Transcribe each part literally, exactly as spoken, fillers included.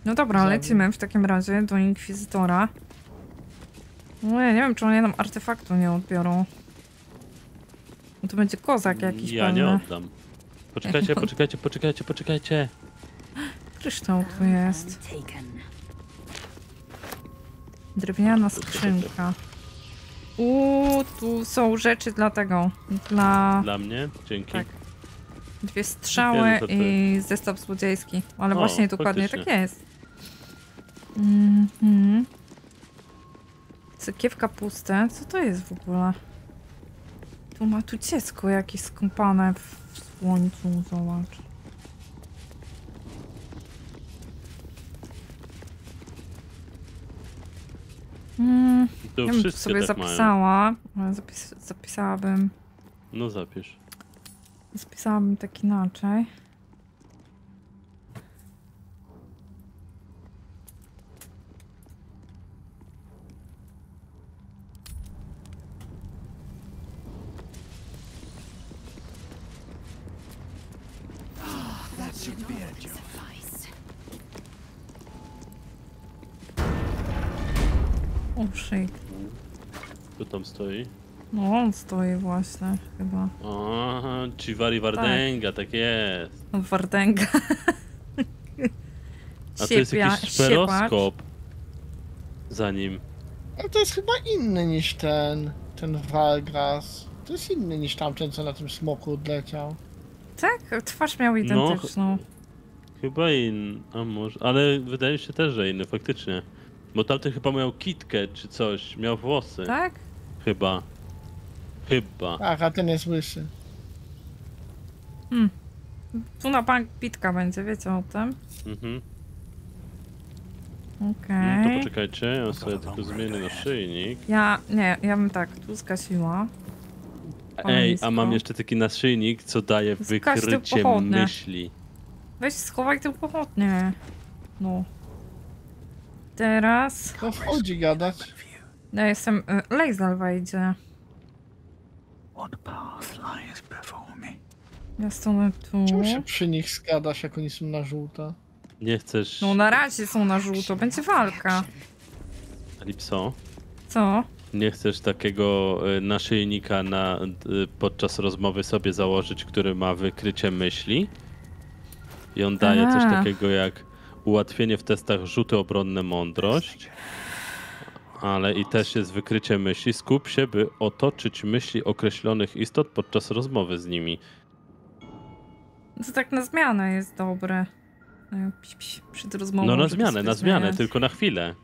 No dobra, lecimy w takim razie do Inkwizytora. No ja nie wiem, czy oni nam artefaktu nie odbiorą. No to będzie kozak jakiś Ja pewnie. nie oddam. Poczekajcie, poczekajcie, poczekajcie, poczekajcie. Kryształ tu jest. Drewniana skrzynka. Uuu, tu są rzeczy dla tego. Dla... Dla mnie? Dzięki. Tak. Dwie strzały to ty. i zestaw złodziejski. Ale O, właśnie dokładnie faktycznie. tak jest. Mhm. Sakiewka puste. Co to jest w ogóle? Tu ma tu dziecko jakieś skąpane w słońcu. Zobacz. Mm, To ja bym tu wszystkie sobie tak mają. zapisała. ale Zapis zapisałabym. No zapisz. Zapisałabym tak inaczej. O, shit. Kto tam stoi? No on stoi właśnie chyba. O, Chivari Wardenga, tak, tak jest. Wardęga. A to jest jakiś szperoskop za nim. Ale to jest chyba inny niż ten, ten Valgras. To jest inny niż tamten, co na tym smoku odleciał. Tak? Twarz miał identyczną. No, chyba inny, a może, ale wydaje mi się też, że inny, faktycznie. Bo tamten chyba miał kitkę czy coś, miał włosy. Tak? Chyba. Chyba. Ach, a ten jest łysy. Hmm. Tu na bank pitka będzie, wiecie o tym? Mhm. Okej. No to poczekajcie, ja sobie tylko zmienię naszyjnik. Ja, nie, ja bym tak, tu zgasiła. Ej, a mam jeszcze taki naszyjnik, co daje Zgaś tę wykrycie pochodnię. myśli. Weź schowaj tę pochodnię. No. Teraz... To wchodzi gadać. Ja jestem... Y, Lae'zel wejdzie. Ja stanę tu. Czemu się przy nich skadasz, jak oni są na żółto? Nie chcesz... No na razie są na żółto, będzie walka. Lipso? Co? Nie chcesz takiego y, naszyjnika na, y, podczas rozmowy sobie założyć, który ma wykrycie myśli? I on daje coś Aha. takiego jak ułatwienie w testach rzuty obronne mądrość, ale i też jest wykrycie myśli. Skup się, by otoczyć myśli określonych istot podczas rozmowy z nimi. To tak na zmianę jest dobre. No, pś, pś, przed rozmową. No na żeby zmianę, sobie na zmianę, zmieniać. tylko na chwilę.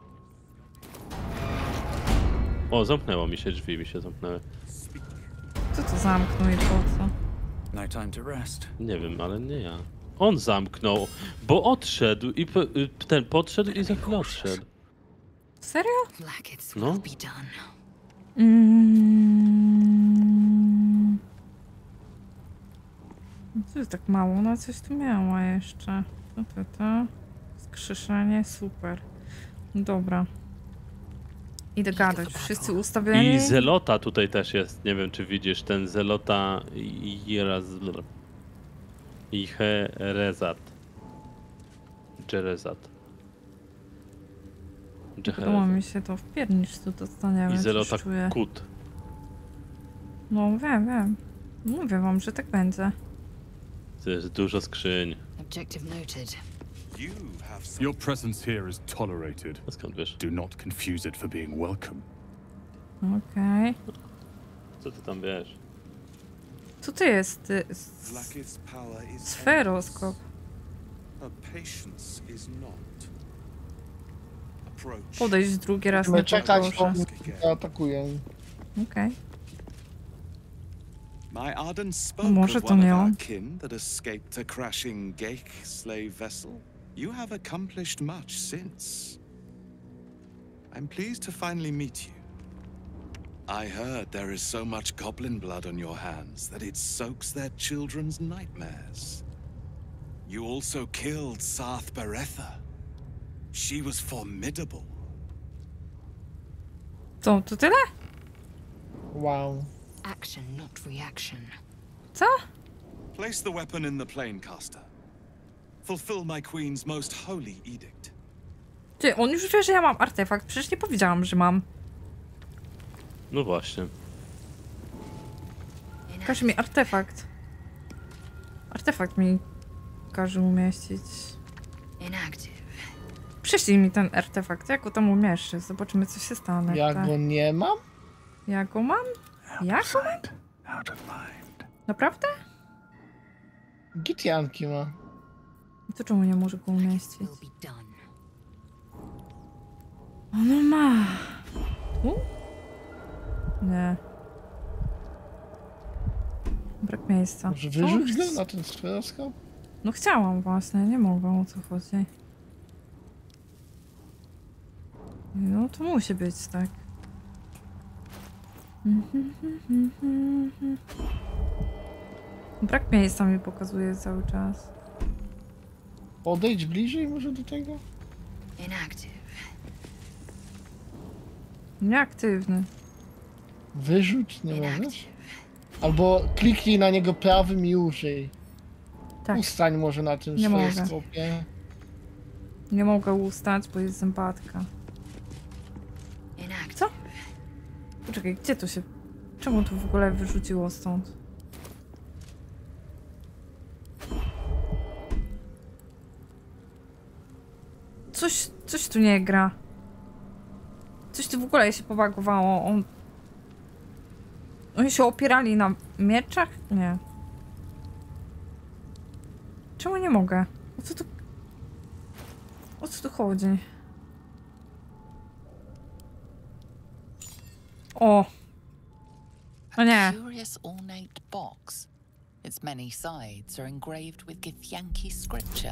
O, zamknęło mi się, drzwi mi się zamknęły. Co to zamknął i po co? No time to rest. Nie wiem, ale nie ja. On zamknął, bo odszedł i po, y, ten podszedł i za chwilę odszedł. Serio? No. Mm. Co jest tak mało? No coś tu miała jeszcze. To, to, to. Skrzeszenie, super. Dobra. Idę gadać. Wszyscy ustawieni? I Zelota tutaj też jest. Nie wiem, czy widzisz ten Zelota Jeraz- Icherezat. Jerezat. Podoba mi się to w piernicz tu dostaniemy. I coś Zelota czuję. Kut. No wiem, wiem. Mówię wam, że tak będzie. To jest dużo skrzyń. Objective noted. Your presence here is tolerated. A skąd wiesz? Do not confuse it for being welcome. Okej. Okay. Co ty tam wiesz? Co to jest? y, s- Sferoskop. Podejdź drugi raz Musimy nie czekać, bo poproszę. zaatakują. Okej. My Arden No spoke może of to one nie of our on. kin that escaped a crashing Geich slave vessel. You have accomplished much since. I'm pleased to finally meet you. I heard there is so much goblin blood on your hands that it soaks their children's nightmares. You also killed Sarth Beretha. She was formidable. Co, to tyle? Wow. Action, not reaction. Co? Place the weapon in the planecaster. Fulfill my queen's most holy edict. Ty, on już wie, że ja mam artefakt. Przecież nie powiedziałam, że mam. No właśnie. Każe mi artefakt. Artefakt mi każe umieścić. Inactive. Przyślij mi ten artefakt. Jak go tam umieszczę? Zobaczymy, co się stanie. Ja tak. go nie mam? Ja go mam? Ja go mam? Out of mind. Naprawdę? Git Janki ma. To czemu nie może go umieścić? Will be done. Ono ma. Tu? Nie. Brak miejsca. Może Co? wyrzuć go na ten stereoskop? No chciałam właśnie, nie mogę, o co chodzi. No to musi być, tak. Brak miejsca mi pokazuje cały czas. Podejdź bliżej może do tego? Inactive. Nieaktywny. Wyrzuć, nie możesz? Inactive. Albo kliknij na niego prawym i użyj. Tak, Ustań może na tym Nie mogę. stereoskopie. nie mogę ustać, bo jest zębatka. Inactive. Co? Poczekaj, gdzie to się... Czemu to w ogóle wyrzuciło stąd? Coś, coś tu nie gra. Coś tu w ogóle się pobagowało. On... Oni się opierali na mieczach? Nie. Czemu nie mogę? O co tu... O co tu chodzi? O! O nie. Curious ornate box. Its many sides are engraved with Githyanki scripture.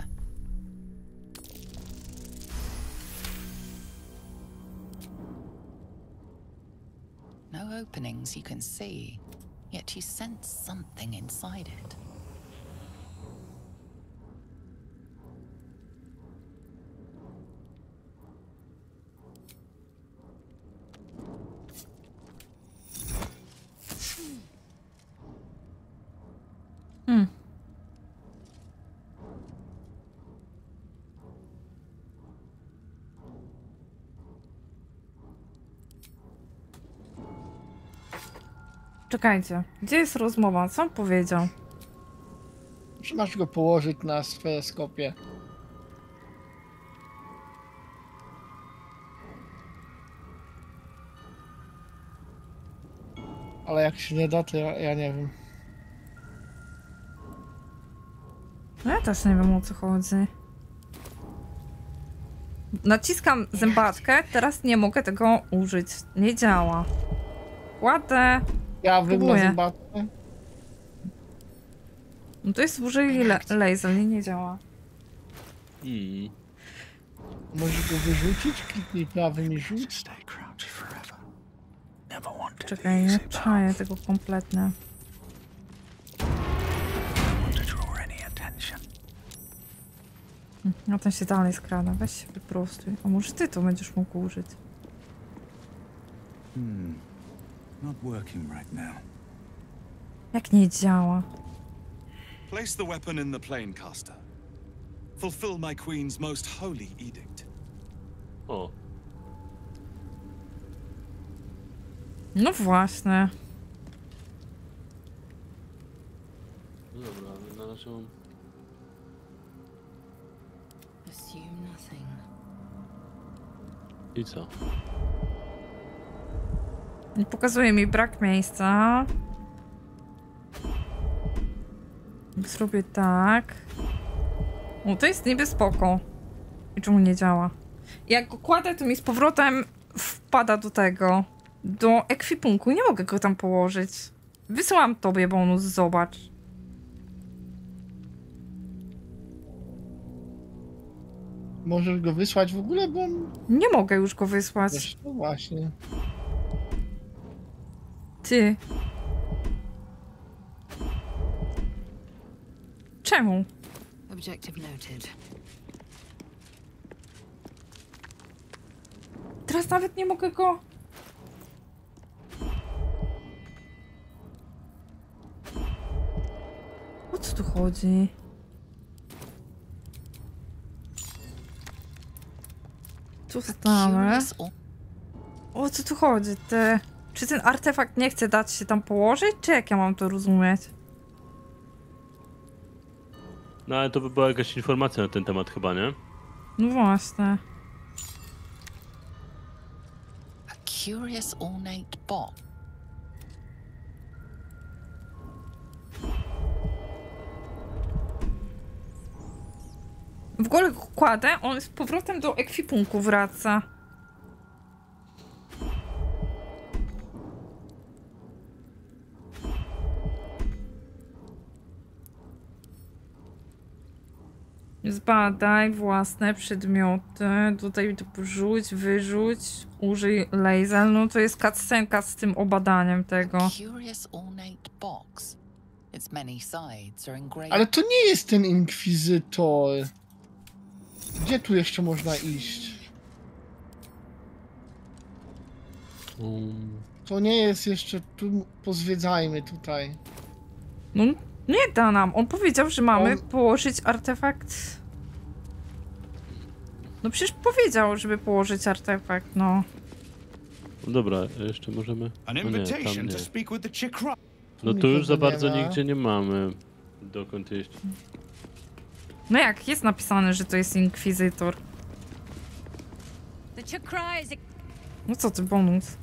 No openings you can see, yet you sense something inside it. Hmm. Czekajcie, gdzie jest rozmowa? Co on powiedział? Czy masz go położyć na stereoskopie? Ale jak się nie da, to ja, ja nie wiem. No ja też nie wiem, o co chodzi. Naciskam zębatkę, teraz nie mogę tego użyć. Nie działa. Kładę. Ja bym na Próbuję. zębatkę. No to jest użyj le laser, nie, nie działa. Hmm. Możesz go wyrzucić? Kliknij prawym i rzuć. Stay crouched forever. Never wanted Czekaj, the nie easy path. czaję tego kompletnie. Don't want to draw any attention. No ten się dalej skrada, weź się wyprostuj. A może ty to będziesz mógł użyć? Hmm. Not working right now. Jak nie działa? Place the weapon in the planecaster. Fulfill my queen's most holy edict. O, No właśnie. no dobra, ale na razie mam... Assume nothing. I co? Nie pokazuje mi brak miejsca. Zrobię tak. O, to jest niby spoko. I czemu nie działa? Jak go kładę, to mi z powrotem wpada do tego. Do ekwipunku. Nie mogę go tam położyć. Wysyłam tobie bonus, zobacz. Możesz go wysłać w ogóle, bo on... Nie mogę już go wysłać. Wiesz, no właśnie. Ty. Czemu? Objective noted. Teraz nawet nie mogę go... O co tu chodzi? tu stamy. Curious al- O co tu chodzi? Te... Czy ten artefakt nie chce dać się tam położyć? Czy jak ja mam to rozumieć? No ale to by była jakaś informacja na ten temat chyba, nie? No właśnie. a curious ornate box. W ogóle go kładę, on z powrotem do ekwipunku wraca. Zbadaj własne przedmioty. Tutaj to wrzuć, wyrzuć, użyj laser. No to jest cutscenka z tym obadaniem tego. Curious ornate box. Its many sides are engraved. Ale to nie jest ten inkwizytor. Gdzie tu jeszcze można iść? Um, To nie jest jeszcze tu. Pozwiedzajmy tutaj. No nie da nam. On powiedział, że mamy On- położyć artefakt. No przecież powiedział, żeby położyć artefakt, no. no dobra, jeszcze możemy... An No nie, tam invitation nie. to speak with the Chikra. No tu nikogo już za nie bardzo ma. nigdzie nie mamy dokąd iść. No jak? Jest napisane, że to jest inkwizytor. The Chakra is No co ty, bonus?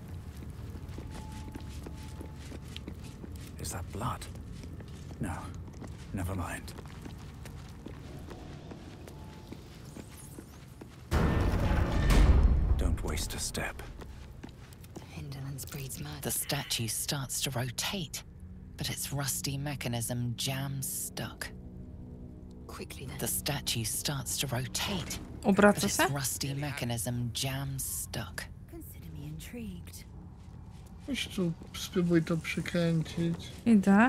Is that blood? No, never mind. Don't waste a step. Indolence breeds murder. The statue starts to rotate, but its rusty mechanism jams stuck. Quickly then. The statue starts to rotate, but Obraca its się? rusty mechanism jams stuck. Consider me intrigued. Chodź tu, spróbuj to przykręcić. Idę.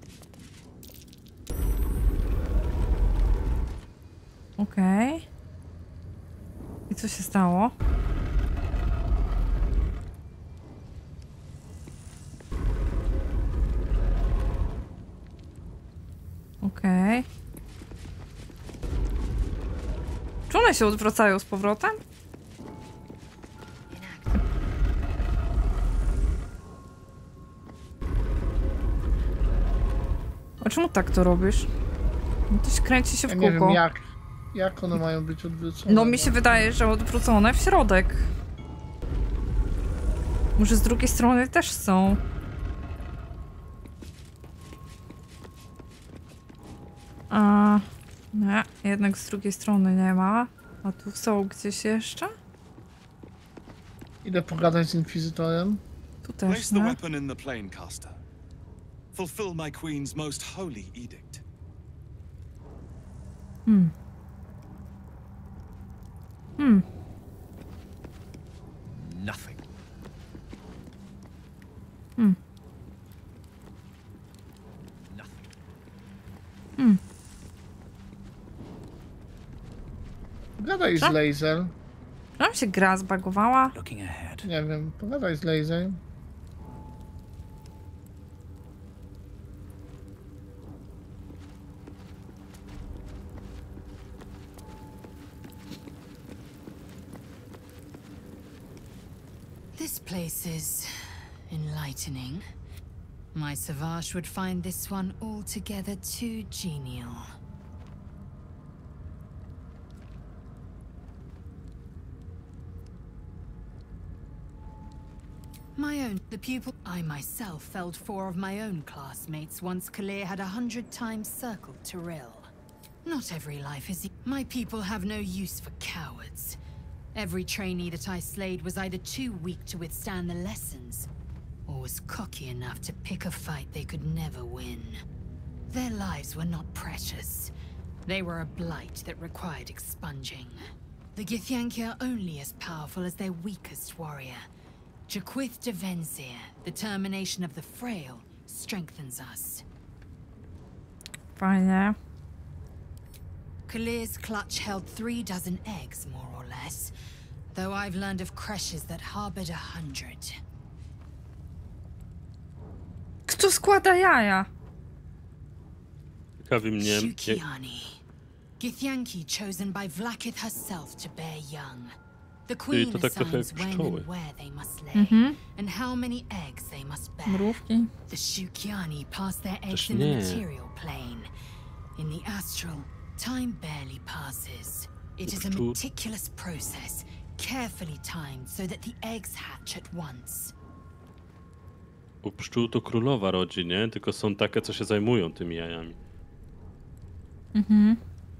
Okej. Okay. I co się stało? Okej. Okay. Czy one się odwracają z powrotem? A czemu tak to robisz? No to się kręci się w Ja nie wiem kółko. jak. Jak one mają być odwrócone? No mi się wydaje, że odwrócone w środek. Może z drugiej strony też są. A nie, jednak z drugiej strony nie ma. A tu są gdzieś jeszcze? Idę pogadać z inkwizytorem. Tu też Place the nie. weapon in the plane caster. Fulfill my queen's most holy edict. Hmm. Hmm. Nothing. Hmm. Nothing. Hmm. Pogadaj z Co? laser. Nam się gra zbagowała. Looking ahead. Nie wiem, pogadaj z laser. This place is enlightening. My Savage would find this one altogether too genial. My own, the pupil. I myself felled four of my own classmates once Kalir had a hundred times circled Tyrell. Not every life is. E my people have no use for cowards. Every trainee that I slayed was either too weak to withstand the lessons, or was cocky enough to pick a fight they could never win. Their lives were not precious. They were a blight that required expunging. The Githyanki are only as powerful as their weakest warrior. Jaquith de Venzir, the termination of the frail, strengthens us. Fajnie. Kalir's clutch held three dozen eggs, more or less, though I've learned of creches that harbored a hundred. Kto składa jaja? Ciekawi mnie... jak- Shukiani. Githyanki chosen by Vlakith herself to bear young. The Czyli queen to tak trochę jak assigns when pszczoły. and where they must lay, Mhm. and how many eggs they must bear. Mrówki. The Shukyani pass their eggs Też in the nie. material plane. In the astral, time barely passes. It is a Pszczół- meticulous process, carefully timed so that the eggs hatch at once. U pszczół to królowa rodzi, nie? Tylko są takie, co się zajmują tymi jajami. Mhm.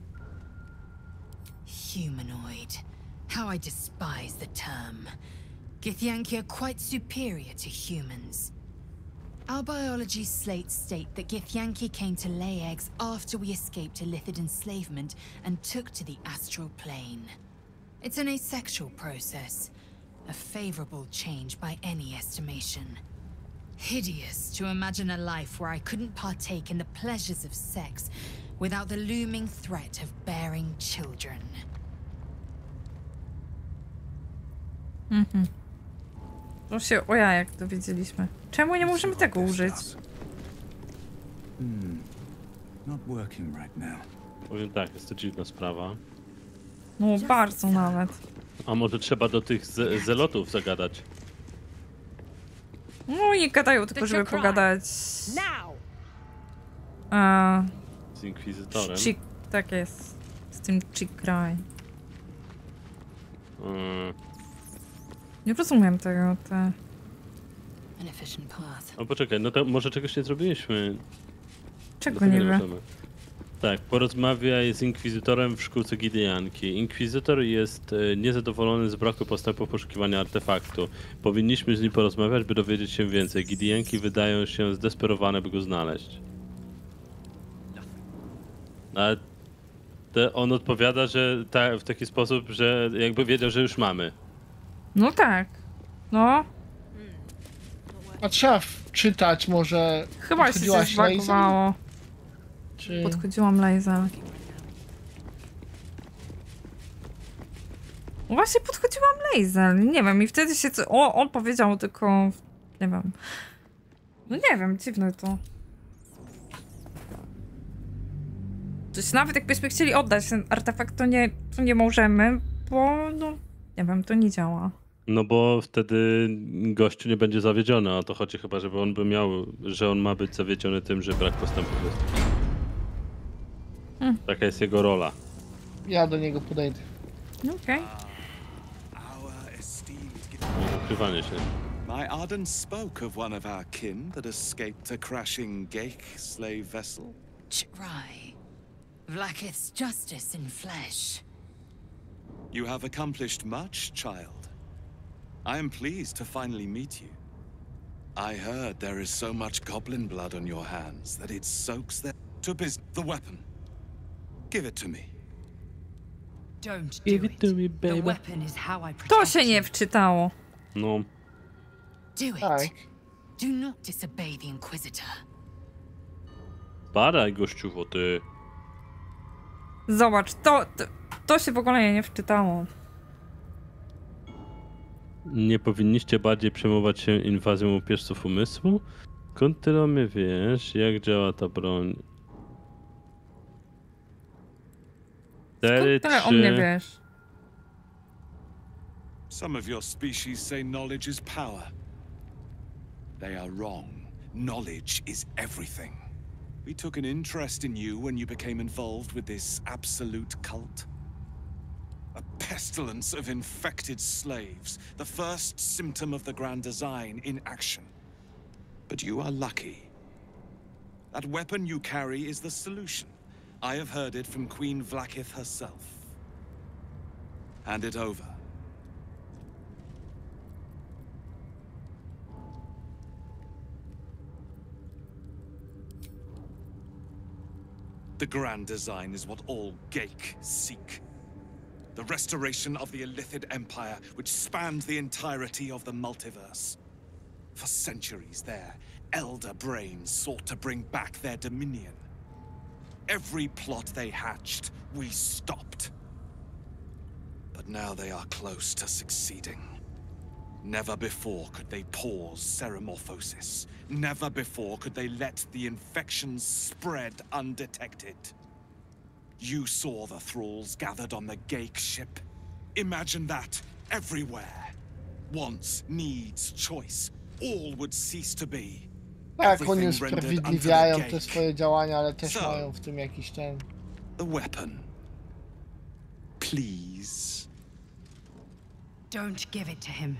Humanoid. How I despise the term. Githyanki are quite superior to humans. Our biology slates state that Githyanki came to lay eggs after we escaped Illithid enslavement and took to the astral plane. It's an asexual process, a favorable change by any estimation. Hideous to imagine a life where I couldn't partake in the pleasures of sex without the looming threat of bearing children. Mhm. To się o jajach dowiedzieliśmy. Czemu nie możemy tego użyć? Hmm. Not working right now. Powiem tak, jest to dziwna sprawa. No bardzo nawet. A może trzeba do tych ze zelotów zagadać? No i gadają tylko, żeby pogadać. A, Z inkwizytorem? chick, tak jest. Z tym chick cry. Hmm. Nie rozumiem tego, te... An efficient path. O poczekaj, no to może czegoś nie zrobiliśmy. Czego Dlatego niby? możemy. Tak, porozmawiaj z inkwizytorem w szkółce Gideonki. Inkwizytor jest e, niezadowolony z braku postępu w poszukiwaniu artefaktu. Powinniśmy z nim porozmawiać, by dowiedzieć się więcej. Gideonki wydają się zdesperowane, by go znaleźć. A te, on odpowiada, że ta, w taki sposób, że jakby wiedział, że już mamy. No tak. No. A trzeba czytać może... Chyba się coś podchodziłaś laserem? zbagowało. Czy... Podchodziłam laser. Właśnie podchodziłam laser. Nie wiem, i wtedy się... Co... O, on powiedział tylko... Nie wiem. No nie wiem, dziwne to. Coś nawet jakbyśmy chcieli oddać ten artefakt, to nie, to nie możemy, bo no... Nie wiem, to nie działa. No bo wtedy gościu nie będzie zawiedziony, a to chodzi chyba, żeby on by miał, że on ma być zawiedziony tym, że brak postępu jest. Hmm. Taka jest jego rola. Ja do niego podejdę. Okej. Our esteemed No, ukrywanie się. My Arden spoke of one of our kin that escaped a crashing Gake slave vessel. Ch'rai. Vlaakith's justice in flesh. You have accomplished much, child. I am pleased to finally meet you. I heard there is so much goblin blood on your hands that it soaks their... To biz... the weapon. Give it to me. Don't do Give it. it to me, The baby. weapon is how I protect To się nie you. wczytało. No, Do it. Tak. Do not disobey the Inquisitor. badaj gościuwo, ty. Zobacz, to, to, to się w ogóle nie wczytało. Nie powinniście bardziej przejmować się inwazją łupieżców umysłu? Skąd tyle o mnie wiesz? Jak działa ta broń? Cztery, Skąd tyle o mnie trzy. wiesz? Some of your species say knowledge is power. They are wrong. Knowledge is everything. We took an interest in you when you became involved with this absolute cult. A pestilence of infected slaves, the first symptom of the Grand Design in action. But you are lucky. That weapon you carry is the solution. I have heard it from Queen Vlaakith herself. Hand it over. The Grand Design is what all Gake seek. The restoration of the Illithid Empire, which spanned the entirety of the multiverse. For centuries, their elder brains sought to bring back their dominion. Every plot they hatched, we stopped. But now they are close to succeeding. Never before could they pause Ceramorphosis. Never before could they let the infections spread undetected. You saw the thralls gathered on the Gake ship. Imagine that everywhere. Wants, needs, choice. All would cease to be. Tak, oni Everything rendered usprawiedliwiają unto the te gate. swoje działania, ale też So- mają w tym jakiś ten... The weapon. Please. Don't give it to him.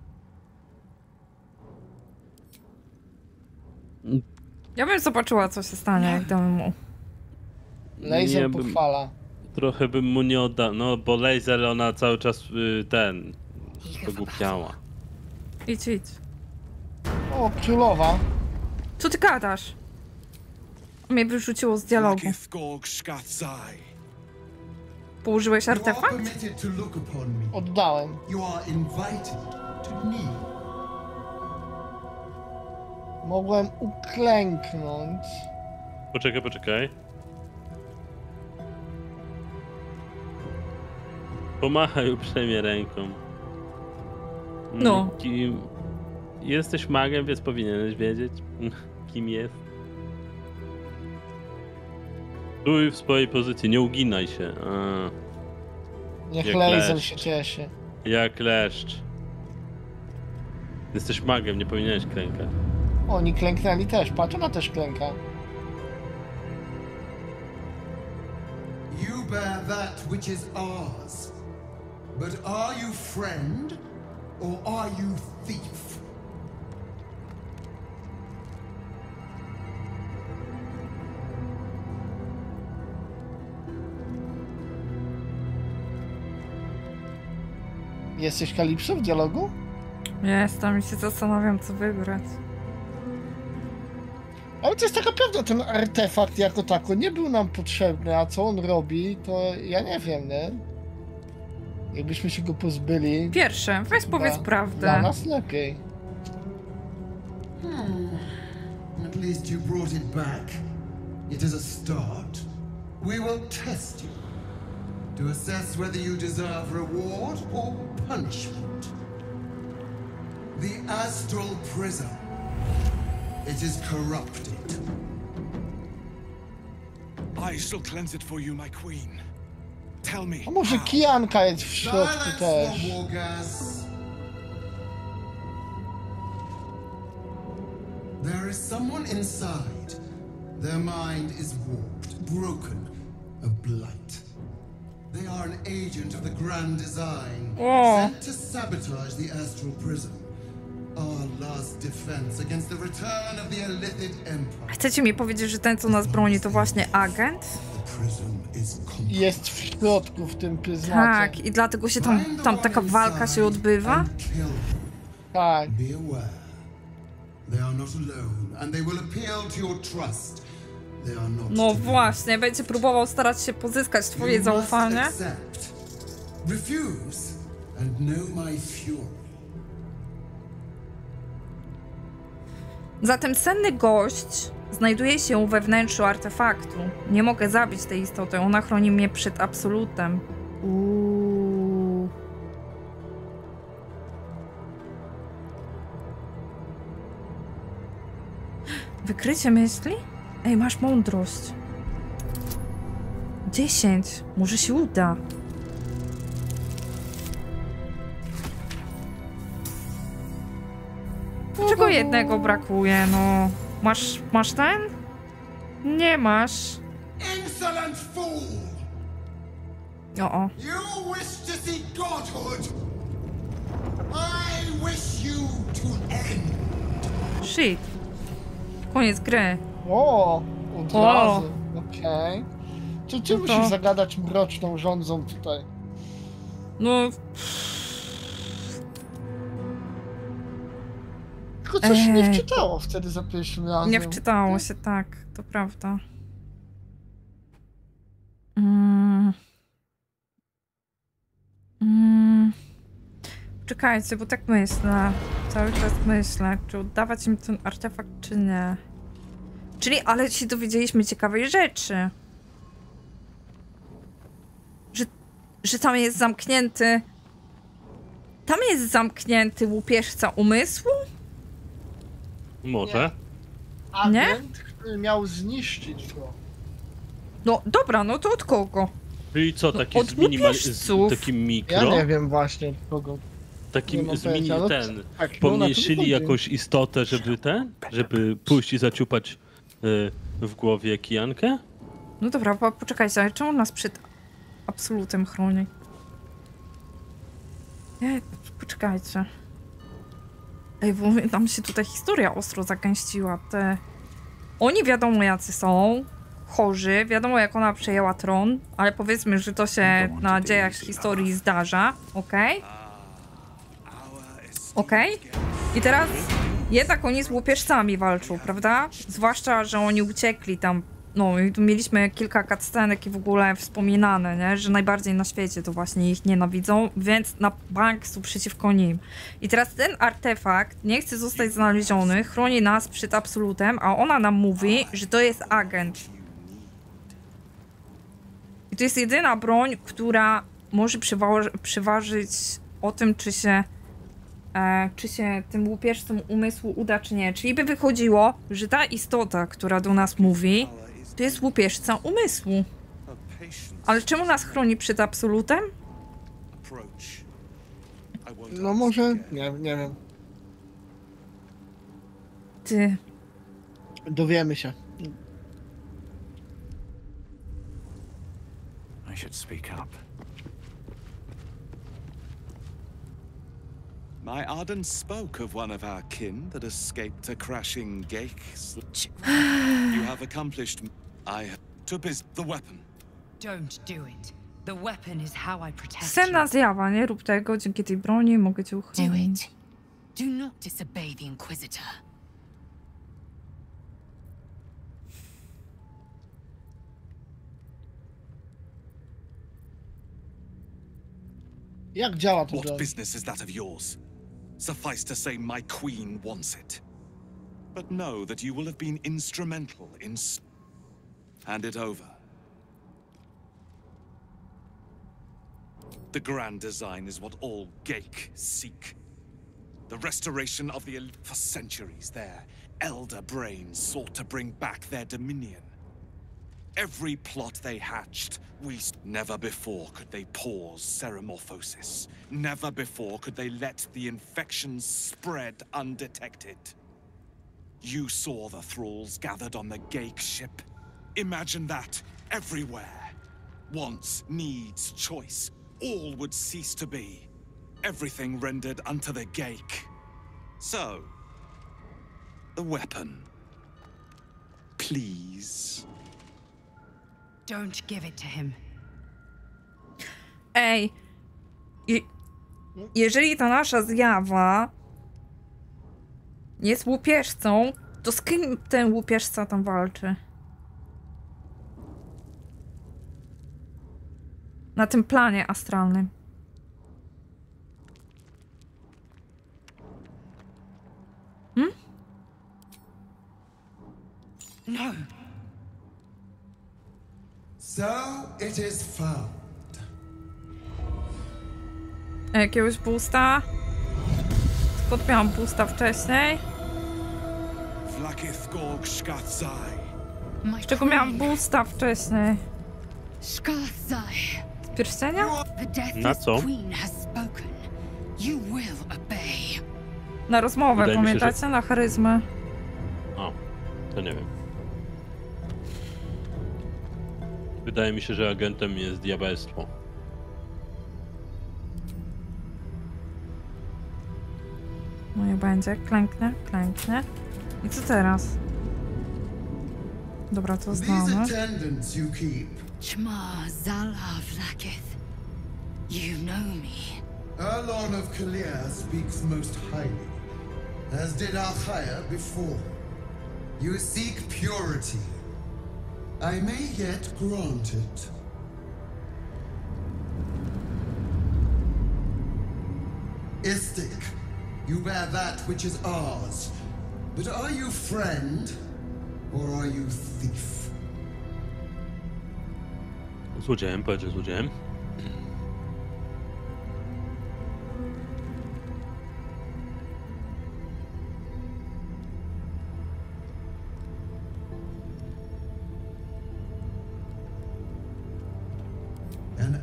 Ja bym zobaczyła, co się stanie, jak damy mu. Laser Nie bym- pochwala. Trochę bym mu nie oddał, no bo laser ona cały czas y, ten, Eager for wygłupiała. Idź, idź. O, królowa. Co ty gadasz? Mnie wyrzuciło z dialogu. Lakith Gorg Shkathzai. Położyłeś You are artefakt? permitted to look upon me. Oddałem. You are invited to kneel. Mogłem uklęknąć. Poczekaj, poczekaj. Pomachaj uprzejmie ręką. Mm, No. Kim... Jesteś magiem, więc powinieneś wiedzieć, kim jest. Stój w swojej pozycji, nie uginaj się. A, Niech Jak laser leszcz. się cieszy. jak leszcz. Jesteś magiem, nie powinieneś klękać. Oni klęknęli też, patrz, ona też klęka. You bear that which is ours. But are you friend or are you thief? Jesteś Kalipso w dialogu? Jestem i się zastanawiam, co wybrać. Ale to jest taka prawda, ten artefakt jako tako nie był nam potrzebny, a co on robi, to ja nie wiem, nie? Jakbyśmy się go pozbyli, Pierwsze, weź powiedz dla prawdę. nas lepiej. Hmm. At least you brought it back. It is a start. We will test you to assess whether you deserve reward or punishment. The astral prism. It is corrupted. I shall cleanse it for you, my queen. Tell me. A może how? Kijanka jest w środku Silence, też. Wargas. There is someone inside. Their mind is warped, broken, a blight. They are an agent of the Grand Design, Oh. sent to sabotage the Astral Prism. Our last defense against the return of the Elithid Empire. Chcecie mi powiedzieć, że ten, co nas broni, to właśnie agent? The prism is complete. Jest w środku w tym pryzmacie. Tak, i dlatego się tam, tam taka walka się odbywa? Tak. Be aware. They are not alone, and they will appeal to your trust. They are not No to be- właśnie, będzie próbował starać się pozyskać twoje You must zaufanie. accept. Refuse, and know my fury. Zatem cenny gość znajduje się we wnętrzu artefaktu. Nie mogę zabić tej istoty, ona chroni mnie przed absolutem. Uuu. Wykrycie myśli? Ej, masz mądrość. Dziesięć. Może się uda. Czego jednego brakuje, no. Masz, masz ten? Nie masz. Insolent fool! O, o. You wish to see godhood? I wish you to end. Shit. Koniec gry. O, od O. razu. Okej. Czy ty No to- musisz zagadać mroczną rządzą tutaj? No, Tylko coś się nie Ej. wczytało wtedy za pierwszym razem. nie wczytało się, tak. To prawda. Mm. Mm. Czekajcie, bo tak myślę. Cały czas myślę, czy oddawać im ten artefakt, czy nie. Czyli, ale się dowiedzieliśmy ciekawej rzeczy. Że, że tam jest zamknięty... Tam jest zamknięty łupieżca umysłu? Może? Agent, który miał zniszczyć go. No dobra, no to od kogo? Czyli co, taki Od z minimal... z łupieżców. takim Ja mikro? nie wiem właśnie od kogo. Nie Takim mam z mini pojęcia, no ten... tak, no, Pomniejszyli na to jakąś istotę, żeby ten? Żeby pójść i zaciupać y, w głowie kijankę? No dobra, po, poczekajcie, ale czemu nas przed absolutem chroni? Nie, poczekajcie. Ej, bo tam się tutaj historia ostro zagęściła. Te... Oni wiadomo jacy są, chorzy, wiadomo jak ona przejęła tron, ale powiedzmy, że to się na dziejach historii zdarza, okej? Okay? Okej? Okay? I teraz jednak oni z łupieżcami walczą, prawda? Zwłaszcza, że oni uciekli tam. No i tu mieliśmy kilka cutscenek i w ogóle wspominane, nie? Że najbardziej na świecie to właśnie ich nienawidzą, więc na bank są przeciwko nim. I teraz ten artefakt nie chce zostać znaleziony, chroni nas przed absolutem, a ona nam mówi, że to jest agent. I to jest jedyna broń, która może przywa- przyważyć o tym, czy się, e, czy się tym łupieżcom umysłu uda, czy nie. Czyli by wychodziło, że ta istota, która do nas mówi, to jest łupieżca umysłu. Ale czemu nas chroni przed absolutem? No może, nie, nie wiem. Ty. Dowiemy się. I should speak up. My Arden spoke of one of our kin that escaped a crashing gake. You have accomplished... I... To bis... the weapon. Don't do it. The weapon is how I protect you. Senna zjawa, nie rób tego, dzięki tej broni mogę cię Do uchronić. it. Do not disobey the Inquisitor. Jak działa to? What business is that of yours? Suffice to say, my queen wants it. But know that you will have been instrumental in... s- Hand it over. The grand design is what all Gake seek. The restoration of the... el- For centuries, their elder brains sought to bring back their dominion. Every plot they hatched, we... s- Never before could they pause Ceremorphosis. Never before could they let the infections spread undetected. You saw the thralls gathered on the Gake ship. Imagine that, everywhere. Wants, needs, choice, all would cease to be. Everything rendered unto the Gake. So, the weapon. Please. Don't give it to him. Ej, je, jeżeli ta nasza zjawa jest łupieżcą, to z kim ten łupieżca tam walczy? Na tym planie astralnym. Hmm? No. So it is found. Jakiegoś boosta? Skąd miałam boosta wcześniej? Vlakith Gorg Shkathzai. My Z czego miałam queen. boosta wcześniej? Shkathzai. Z pierścienia? The Na deathless co? queen has spoken. You will obey. Na rozmowę, Wydaje mi się, pamiętacie? że- Na charyzmę. O, to nie wiem. Wydaje mi się, że agentem jest diabelstwo. No nie będzie. Klęknę, klęknę. I co teraz? Dobra, to These znamy. attendants you keep, Chma Zala Vlakith. You know me. Erlon of Kalir speaks most highly, as did Alchaya before. You seek purity. I may yet grant it. Istik, you bear that which is ours. But are you friend, or are you thief? Złodziejem, powiedział złodziejem.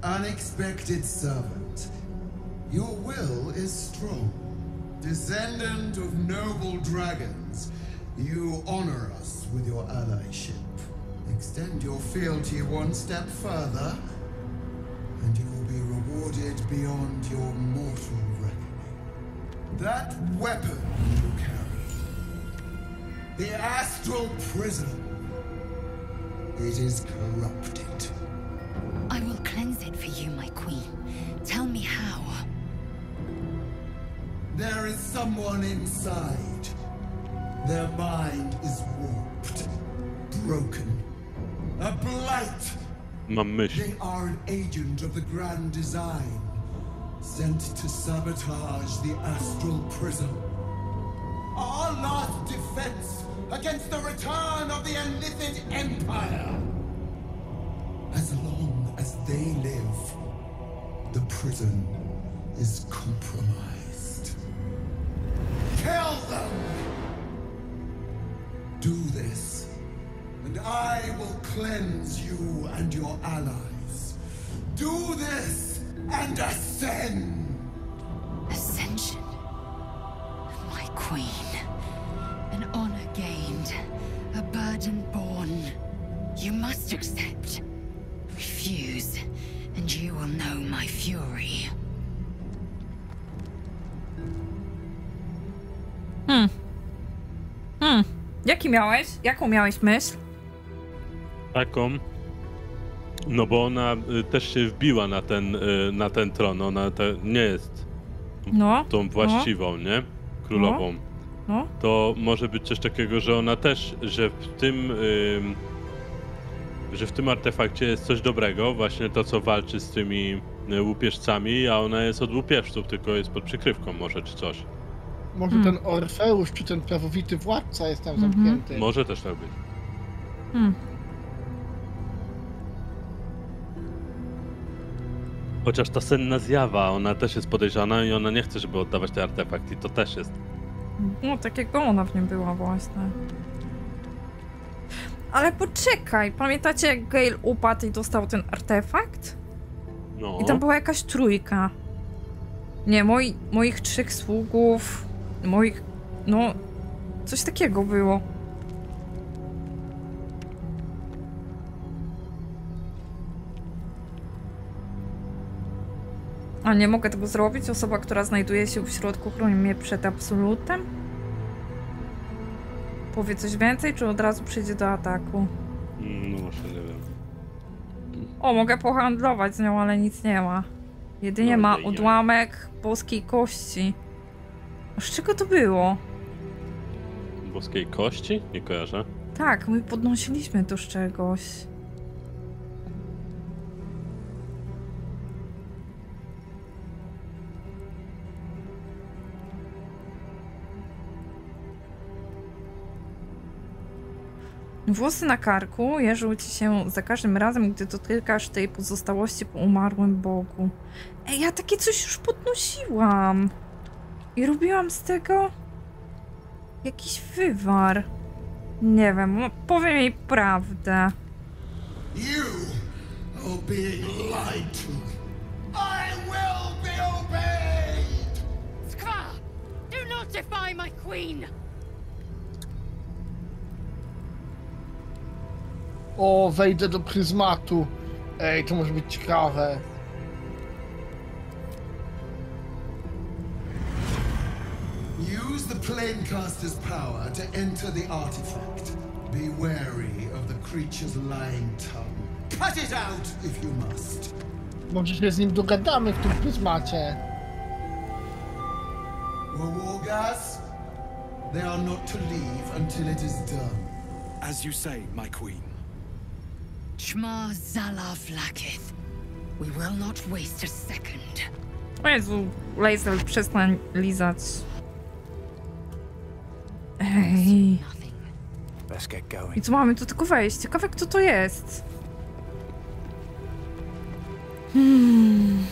unexpected servant. Your will is strong. Descendant of noble dragons, you honor us with your allyship. Extend your fealty one step further, and you will be rewarded beyond your mortal reckoning. That weapon you carry, the Astral Prism, it is corrupted. I will cleanse it for you, my queen. Tell me how. There is someone inside. Their mind is warped, broken, a blight. Mam myśl. They are an agent of the Grand Design, sent to sabotage the Astral Prism. Our last defense against the return of the Illithid Empire. As long as they live, the prison is compromised. Kill them! Do this, and I will cleanse you and your allies. Do this, and ascend! Ascension. My queen. An honor gained. A burden borne. You must accept. Refuse, and you will know my fury. Hmm. Hmm. Jaki miałeś? Jaką miałeś myśl? Taką. No bo ona y, też się wbiła na ten, y, na ten tron. Ona te, nie jest No. tą właściwą, nie? Królową. No. To może być coś takiego, że ona też, że w tym, y, że w tym artefakcie jest coś dobrego, właśnie to, co walczy z tymi y, łupieżcami, a ona jest od łupieżców, tylko jest pod przykrywką może, czy coś. Może Hmm. ten Orfeusz, czy ten prawowity władca jest tam Mhm. zamknięty. Może też tak być. Hmm. Chociaż ta senna zjawa, ona też jest podejrzana i ona nie chce, żeby oddawać te artefakty, to też jest. No, tak jakby ona w nim była właśnie. Ale poczekaj, pamiętacie jak Gale upadł i dostał ten artefakt? No. I tam była jakaś trójka. Nie, moi, moich trzech sługów, moich... no... coś takiego było. A nie mogę tego zrobić? Osoba, która znajduje się w środku, chroni mnie przed absolutem? Powie coś więcej, czy od razu przejdzie do ataku? No właśnie, nie wiem. O, mogę pohandlować z nią, ale nic nie ma. Jedynie No, ma jaj, jaj. odłamek boskiej kości. A z czego to było? Boskiej kości? Nie kojarzę. Tak, my podnosiliśmy to z czegoś. Włosy na karku jeżą ci się za każdym razem, gdy dotykasz tej pozostałości po umarłym Bogu. Ej, ja takie coś już podnosiłam. I robiłam z tego jakiś wywar. Nie wiem, no, powiem jej prawdę. You are being lied to. I will be obeyed! Skva! Do not defy my queen! O, wejdę do pryzmatu. Ej, to może być ciekawe. Use the Planecaster's power to enter the artifact. Be wary of the creature's lying tongue. Cut it out if you must. Może się z nim dogadamy w tym pryzmacie. Wargas, they are not to leave until it is done. As you say, my queen. Shma Zala Vlakith. We will not waste a second. O Jezu, Lae'zel, przestań lizać. Ej. Let's get going. I co mamy tu tylko wejść? Ciekawe, kto to jest. Hmm.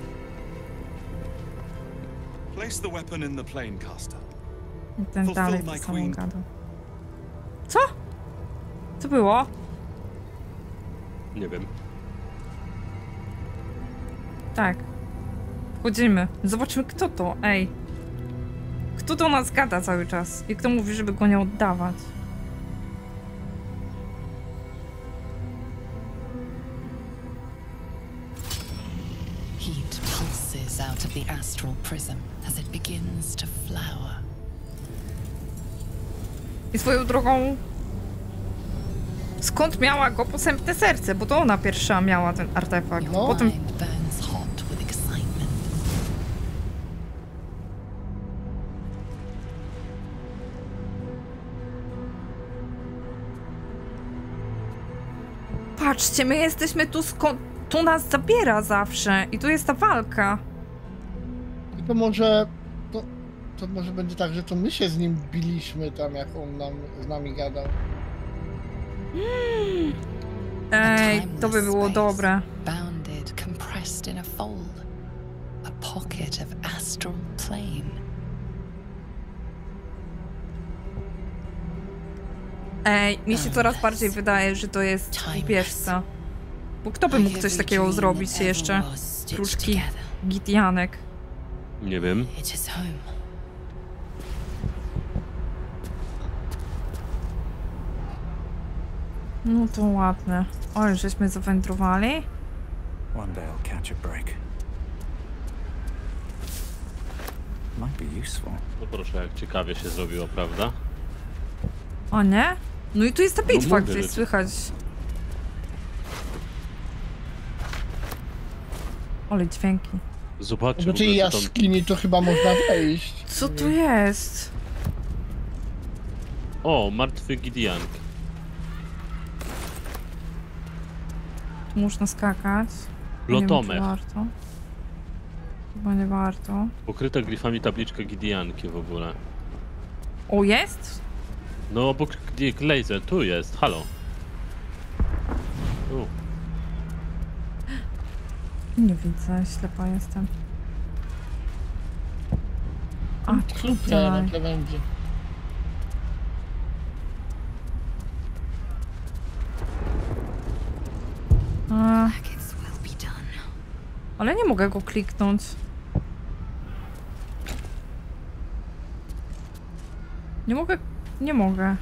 Place the weapon in the Planecaster. I ten dalej to samo gadał. Co? Co było? Nie wiem. Tak. Wchodzimy. Zobaczmy, kto to, ej. Kto do nas gada cały czas? I kto mówi, żeby go nie oddawać? Heat pulses out of the astral prism as it begins to flower. I swoją drogą... Skąd miała go posępne serce? Bo to ona pierwsza miała ten artefakt. No. Potem... Mind burns hot with excitement. Patrzcie, my jesteśmy tu skąd... Tu nas zabiera zawsze. I tu jest ta walka. I to może... To, to może będzie tak, że to my się z nim biliśmy tam, jak on nam, z nami gadał. Ej, to by było dobre. Bounded, compressed in a fold. A pocket of astral plane. Ej, mi się coraz bardziej wydaje, że to jest ubieżca. Bo kto by mógł coś takiego zrobić jeszcze? Próczki Gideanek. Nie wiem. No to ładne. Oj, żeśmy zawędrowali. One day I'll catch a break. Might be useful. No proszę, jak ciekawie się zrobiło, prawda? O nie? No i tu jest ta bitwa, mówię, gdzieś że- słychać. Ale dźwięki. Zobaczcie, Do w tej ogóle, co tam... jaskini to chyba można wejść. Co tu jest? O, martwy Gideonk. Tu można skakać. Nie wiem, czy Lotomech. warto. Chyba nie warto. Pokryta grifami tabliczka Gideonki w ogóle. O, jest? No obok gdzie laser, tu jest, halo. Tu. Nie widzę, ślepa jestem. A, Chlupia na tutaj. tle będzie. A, Baggins will be done. ale nie mogę go kliknąć. Nie mogę, nie mogę.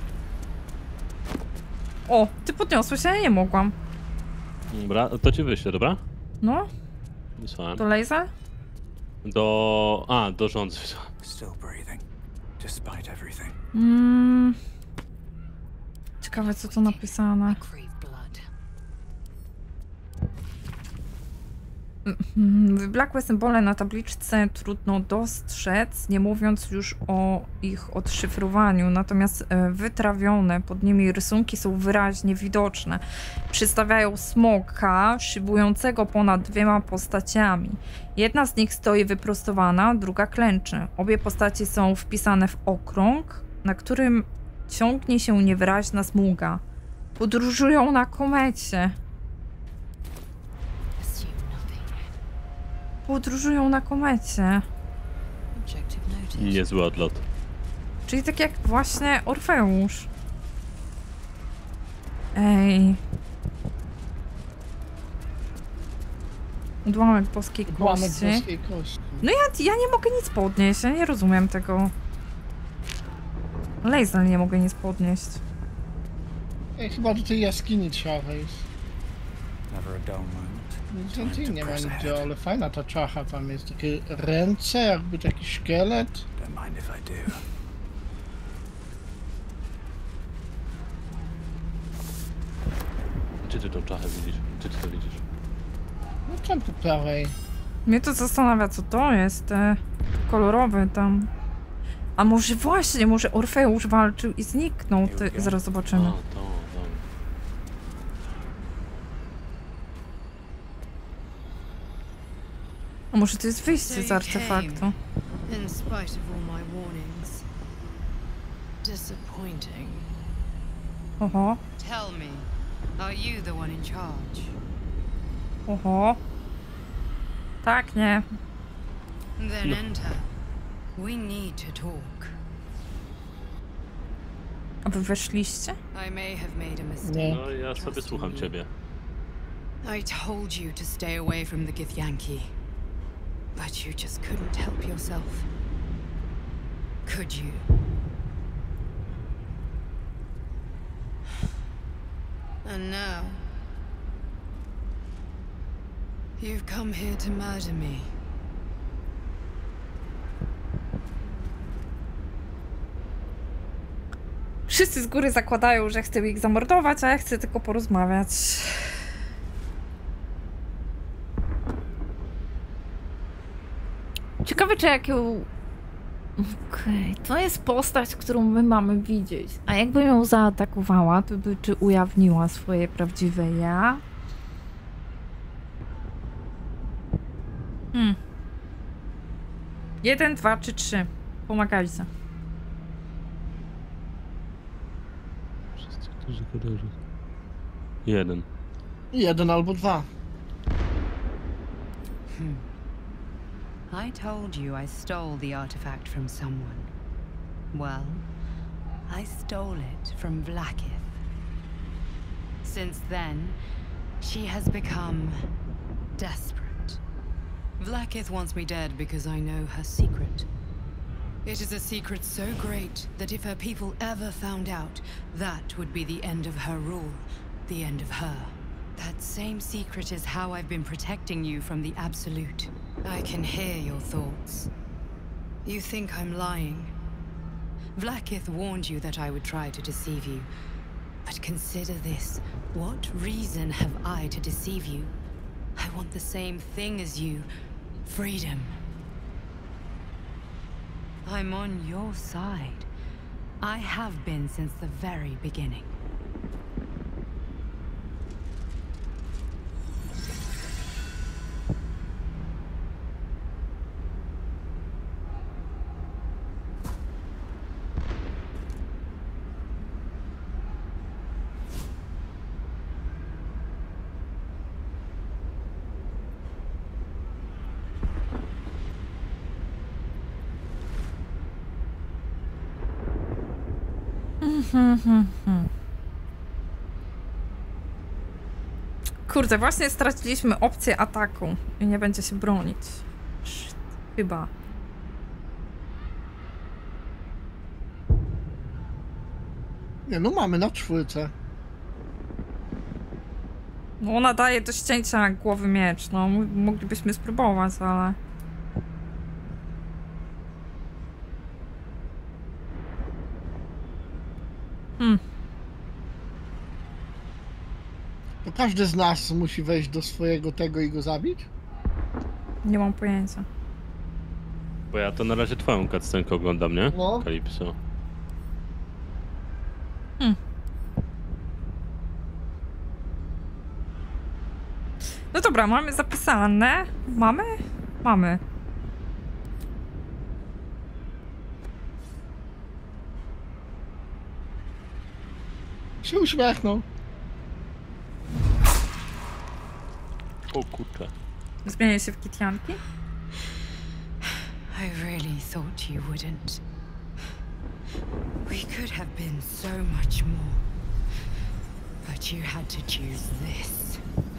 O, ty podniosłeś, a ja nie mogłam. Dobra, to ci wyślę, dobra? No, Wysłałem. to laser? Do... A, do rządzy. Still breathing, despite everything. Mm. Ciekawe, co tu napisane. Crave blood. Mhm. Wyblakłe symbole na tabliczce trudno dostrzec, nie mówiąc już o ich odszyfrowaniu, natomiast e, wytrawione pod nimi rysunki są wyraźnie widoczne. Przedstawiają smoka szybującego ponad dwiema postaciami. Jedna z nich stoi wyprostowana, druga klęczy. Obie postacie są wpisane w okrąg, na którym ciągnie się niewyraźna smuga. Podróżują na komecie. Assume nothing. Podróżują na komecie. Objective noted. Niezły odlot. Czyli tak jak właśnie Orfeusz. Ej. Odłamek boskiej Odłamek kości. boskiej kości. No ja, ja nie mogę nic podnieść, ja nie rozumiem tego. Laser nie mogę nic podnieść. Ej, chyba do tej jaskini trzeba wejść. Never a dull moment. Nic więcej nie ma nigdzie, ale fajna ta czacha tam jest. Takie ręce, jakby taki szkielet. Don't mind if I do. Gdzie ty tą czachę widzisz? Gdzie ty to widzisz? No tam po prawej. Mnie to zastanawia, co to jest. Te kolorowe tam. A może właśnie, może Orfeusz walczył i zniknął. Ty, zaraz O, zobaczymy. to, dobra. A może to jest wyjście z artefaktu. In spite of all my warnings. Disappointing. Oho, Tell me, are you the one in charge? oho. Tak, nie. Then No. enter. We need to talk. A wy weszliście? I may have made a mistake. Nie. No ja sobie Trust słucham me. ciebie. I told you to stay away from the Githyanki. But you just couldn't help yourself. Could you? And now, you've come here to murder me. Wszyscy z góry zakładają, że chcę ich zamordować, a ja chcę tylko porozmawiać. Ciekawe, czy jak ją... Okej, okay. To jest postać, którą my mamy widzieć. A jakby ją zaatakowała, to by czy ujawniła swoje prawdziwe ja? Hmm. Jeden, dwa czy trzy. Pomagajcie. Wszyscy, którzy gadają, że... Jeden. Jeden albo dwa. Hmm. I told you I stole the artifact from someone. Well, I stole it from Vlaakith. Since then, she has become desperate. Vlaakith wants me dead because I know her secret. It is a secret so great that if her people ever found out, that would be the end of her rule, the end of her. That same secret is how I've been protecting you from the Absolute. I can hear your thoughts. You think I'm lying. Vlaakith warned you that I would try to deceive you. But consider this. What reason have I to deceive you? I want the same thing as you. Freedom. I'm on your side. I have been since the very beginning. Hmm, hmm, hmm. Kurde, właśnie straciliśmy opcję ataku i nie będzie się bronić. Shit, chyba. Nie, no mamy na czwórce. No ona daje do ścięcia głowy miecz, no moglibyśmy spróbować, ale... Hmm. To każdy z nas musi wejść do swojego tego i go zabić? Nie mam pojęcia. Bo ja to na razie twoją cutscenkę oglądam, nie? No. Kalipso. Hmm. No dobra, mamy zapisane. Mamy? Mamy. Się uśmiechnął. O kurczę. Zmienię się w kitianki? I really thought you wouldn't. We could have been so much more. But you had to choose this.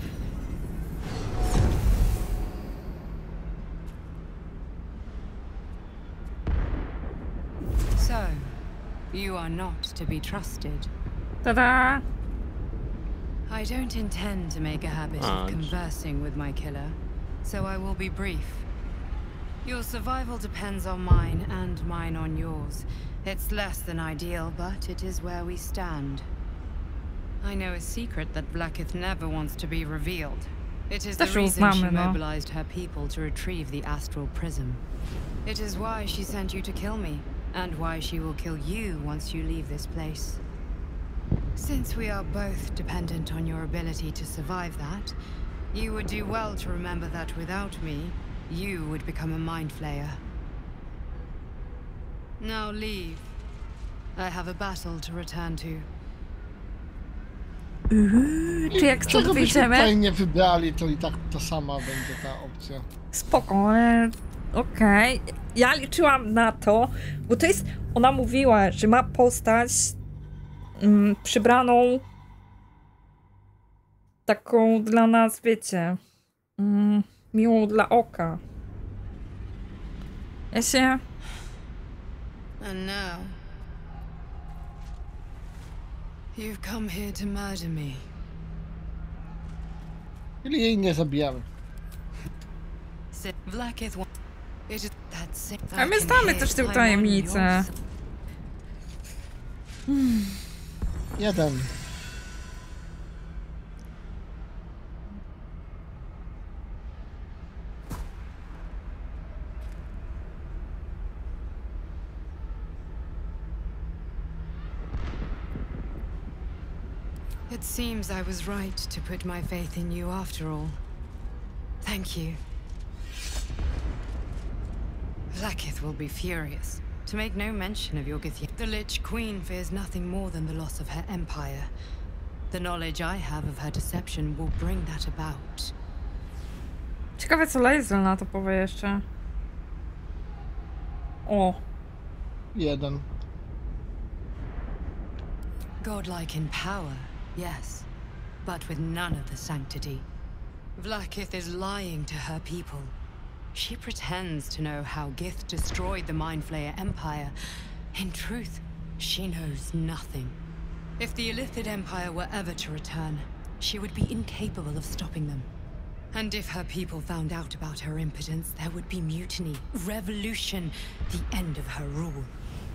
So, you are not to be trusted. Ta-da! I don't intend to make a habit of conversing with my killer, so I will be brief. Your survival depends on mine, and mine on yours. It's less than ideal, but it is where we stand. I know a secret that Vlaakith never wants to be revealed. It is the reason she mobilized her people to retrieve the Astral Prism. It is why she sent you to kill me, and why she will kill you once you leave this place. Since we are both dependent on your ability to survive that, you would do well to remember that without me, you would become a Mind Flayer. Now leave. I have a battle to return to. Yy, czy jak stąd wyjdziemy? Tutaj nie wybrali, to i tak ta sama będzie ta opcja. Spoko, ale okej. Okay. Ja liczyłam na to, bo to jest... Ona mówiła, że ma postać mm, przybraną taką dla nas, wiecie, mm, miłą dla oka. Ja się... And now, you've come here to murder me. Czyli jej nie zabijamy. A my znamy też tę tajemnicę. Hmm. Jeden. It seems I was right to put my faith in you after all. Thank you. Vlaakith will be furious, to make no mention of your Githyanki. The Lich Queen fears nothing more than the loss of her empire. The knowledge I have of her deception will bring that about. Ciekawe, co Lae'zel na to powie jeszcze. O. Jeden. Godlike in power, yes, but with none of the sanctity. Vlaakith is lying to her people. She pretends to know how Gith destroyed the Mind Flayer Empire. In truth, she knows nothing. If the Illithid Empire were ever to return, she would be incapable of stopping them. And if her people found out about her impotence, there would be mutiny, revolution, the end of her rule.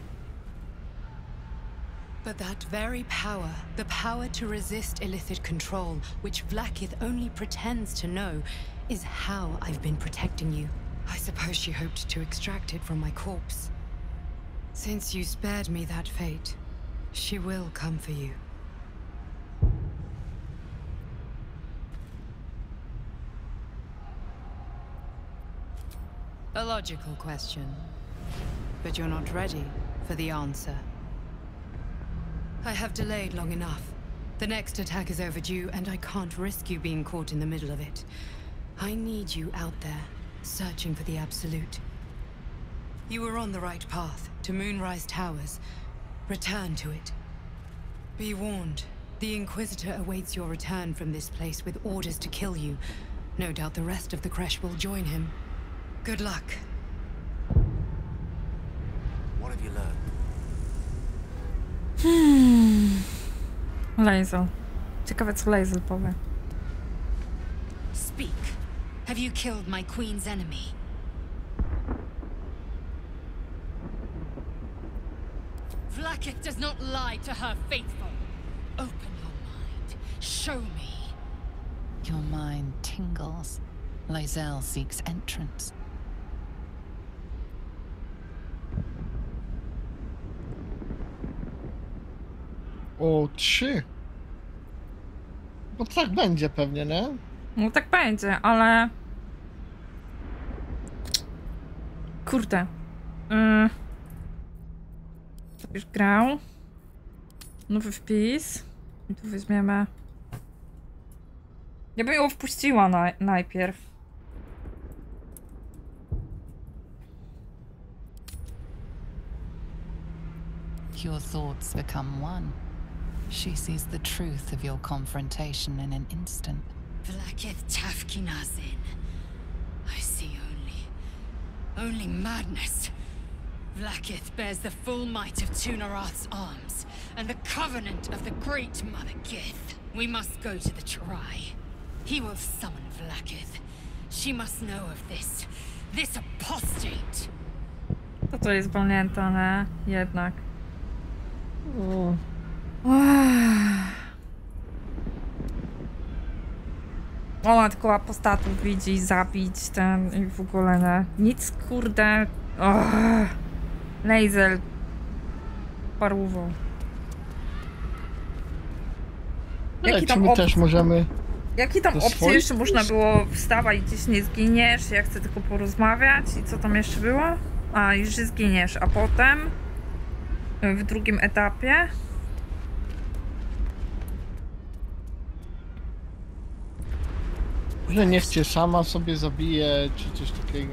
But that very power, the power to resist Illithid control, which Vlaakith only pretends to know, is how I've been protecting you. I suppose she hoped to extract it from my corpse. Since you spared me that fate, she will come for you. A logical question, but you're not ready for the answer. I have delayed long enough. The next attack is overdue, and I can't risk you being caught in the middle of it. I need you out there, searching for the Absolute. You were on the right path, to Moonrise Towers. Return to it. Be warned, the Inquisitor awaits your return from this place with orders to kill you. No doubt the rest of the Kresh will join him. Good luck. What have you learned? Hmm. Lae'zel. Ciekawe, co Lae'zel powie. Speak. Have you killed my queen's enemy? Vlaakith does not lie to her faithful. Open your mind. Show me. Your mind tingles. Lae'zel seeks entrance. O, trzy. Bo tak będzie pewnie, nie? No tak będzie, ale... Kurde. Yy... Już grał. Nowy wpis. I tu weźmiemy... Ja bym ją wpuściła na, najpierw. Your thoughts become one. She sees the truth of your confrontation in an instant. Vlaakith Tafkinazin. I see only... only madness. Vlaakith bears the full might of Tunarath's arms, and the covenant of the Great Mother Gith. We must go to the Terai. He will summon Vlaakith. She must know of this. This apostate. To to jest wolnięte, nie? Jednak. O. Ona tylko apostatów widzi, zabić ten i w ogóle nie. Nic, kurde. Lae'zel. Parówą. Ale czy my też możemy... Jakie tam opcje jeszcze można było wstawać, gdzieś nie zginiesz, ja chcę tylko porozmawiać i co tam jeszcze było? A, już zginiesz, a potem w drugim etapie Że niech cię sama sobie zabije, czy coś takiego.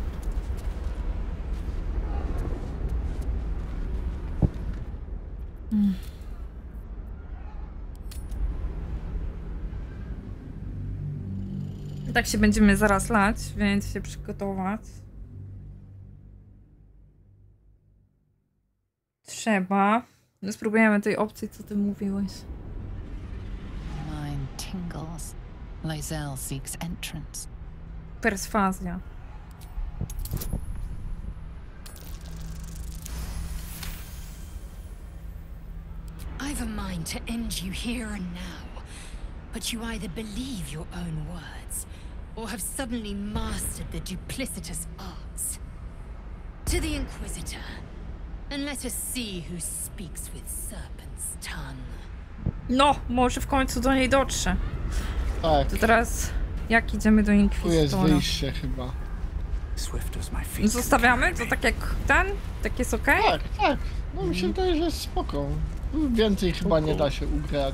Hmm. Tak się będziemy zaraz lać, więc się przygotować. trzeba. No spróbujemy tej opcji, co ty mówiłeś. Mine tingles. Lae'zel seeks entrance. Perswazja. I've a mind to end you here and now, but you either believe your own words, or have suddenly mastered the duplicitous arts. To the Inquisitor, and let us see who speaks with serpent's tongue. No, może w końcu do niej dotrze. Tak, To teraz jak idziemy do tu jest Inkwizytora? wyjście chyba. Swift as my feet. Zostawiamy? To tak jak ten? Tak jest okej? Tak, tak. No mi się wydaje, że jest spoko. Więcej chyba nie da się ugrać.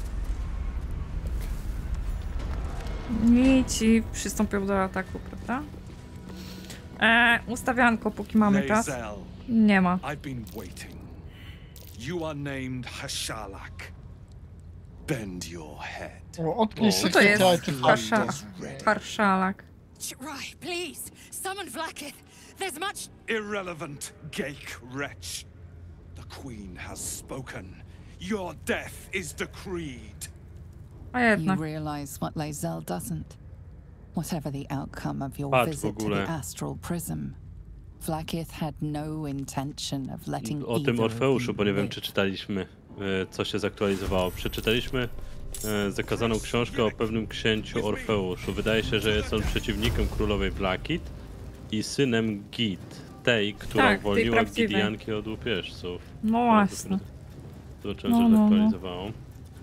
I ci przystąpią do ataku, prawda? E, ustawianko, póki mamy czas. Lae'zel, Nie ma. I've been waiting. You are named Hashalak. Bend your head. O, odkryj O, Co to jest? sekret Harsza, artefaktu. harszalak. Right, please, summon Vlaakith. There's much. Irrelevant, Gake wretch. The Queen has spoken. Your death is decreed. A You jednak. realize what Lae'zel doesn't. Whatever the outcome of your Patrz w visit to ogóle. the astral prism, Vlaakith had no intention of letting O tym either of Orfeuszu, you bo nie wiem, live. czy czytaliśmy, e, co się zaktualizowało. Przeczytaliśmy e, zakazaną książkę o pewnym księciu Orfeuszu. Wydaje się, że jest on przeciwnikiem królowej Vlaakith i synem Git, tej, która Tak, tej uwolniła prawdziwej. Gideonki od łupieżców. No właśnie. Zobaczyłem, No, że no, no. zaktualizowało.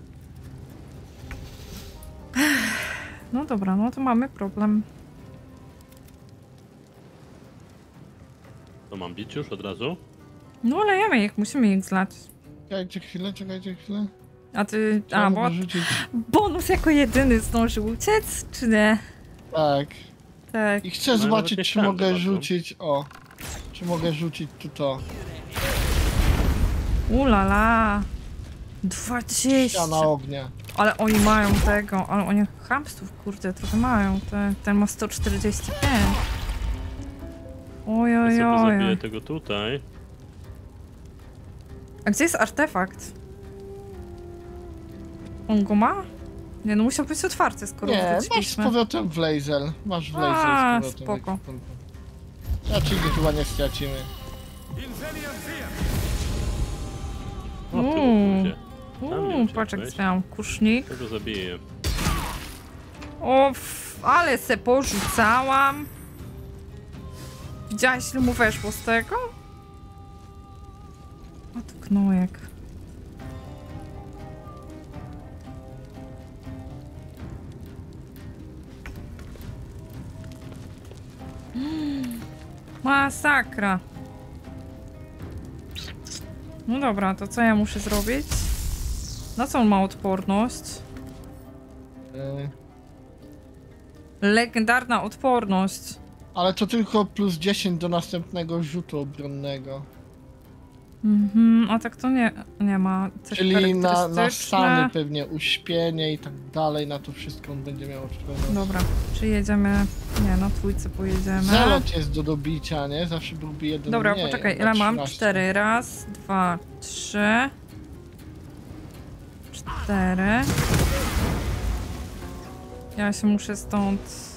No dobra, no to mamy problem. To mam bić już od razu? No lejemy ich, musimy ich zlać. Czekajcie chwilę, czekajcie chwilę. A ty... Trzeba A, bo wyrzucić. bonus jako jedyny zdążył uciec, czy nie? Tak. Tak. I chcę No, nawet nie zobaczyć, czy chciałem mogę zobaczyć. rzucić. O. Czy mogę rzucić tu to. Ulala. dwadzieścia. Ściana ognia. Ale oni mają tego, ale oni chamstów, kurde, trochę mają. Ten, ten ma sto czterdzieści pięć. Oj, Ja oj, sobie oj. zabiję tego tutaj. A gdzie jest artefakt? On go ma? Nie, no musiał być otwarty, skoro Nie, masz z wróciliśmy. powrotem w Lae'zel. Masz w A, Lae'zel z powrotem. spoko. Raczej go chyba nie stracimy. O, ty Uuu. ludzie. Tam nie Uuu, patrz jak uciekłeś. zmiał. Kusznik. Tego zabiję. O, f- ale se porzucałam. Widziałaś, ile mu weszło z tego? O, to gnojek. Mm, masakra. No dobra, to co ja muszę zrobić? Na co on ma odporność? Yy, Legendarna odporność. ale to tylko plus dziesięć do następnego rzutu obronnego. Mhm, a tak to nie, nie ma. Coś Czyli na, na charakterystyczne. stany pewnie, uśpienie i tak dalej, na to wszystko on będzie miał odporność. Dobra, czy jedziemy? Nie, na trójce pojedziemy. Zelot jest do dobicia, nie? Zawsze byłby jeden Dobra, mniej, poczekaj, na ile mam? trzynaście. Cztery. Raz, dwa, trzy. Cztery. Ja się muszę stąd...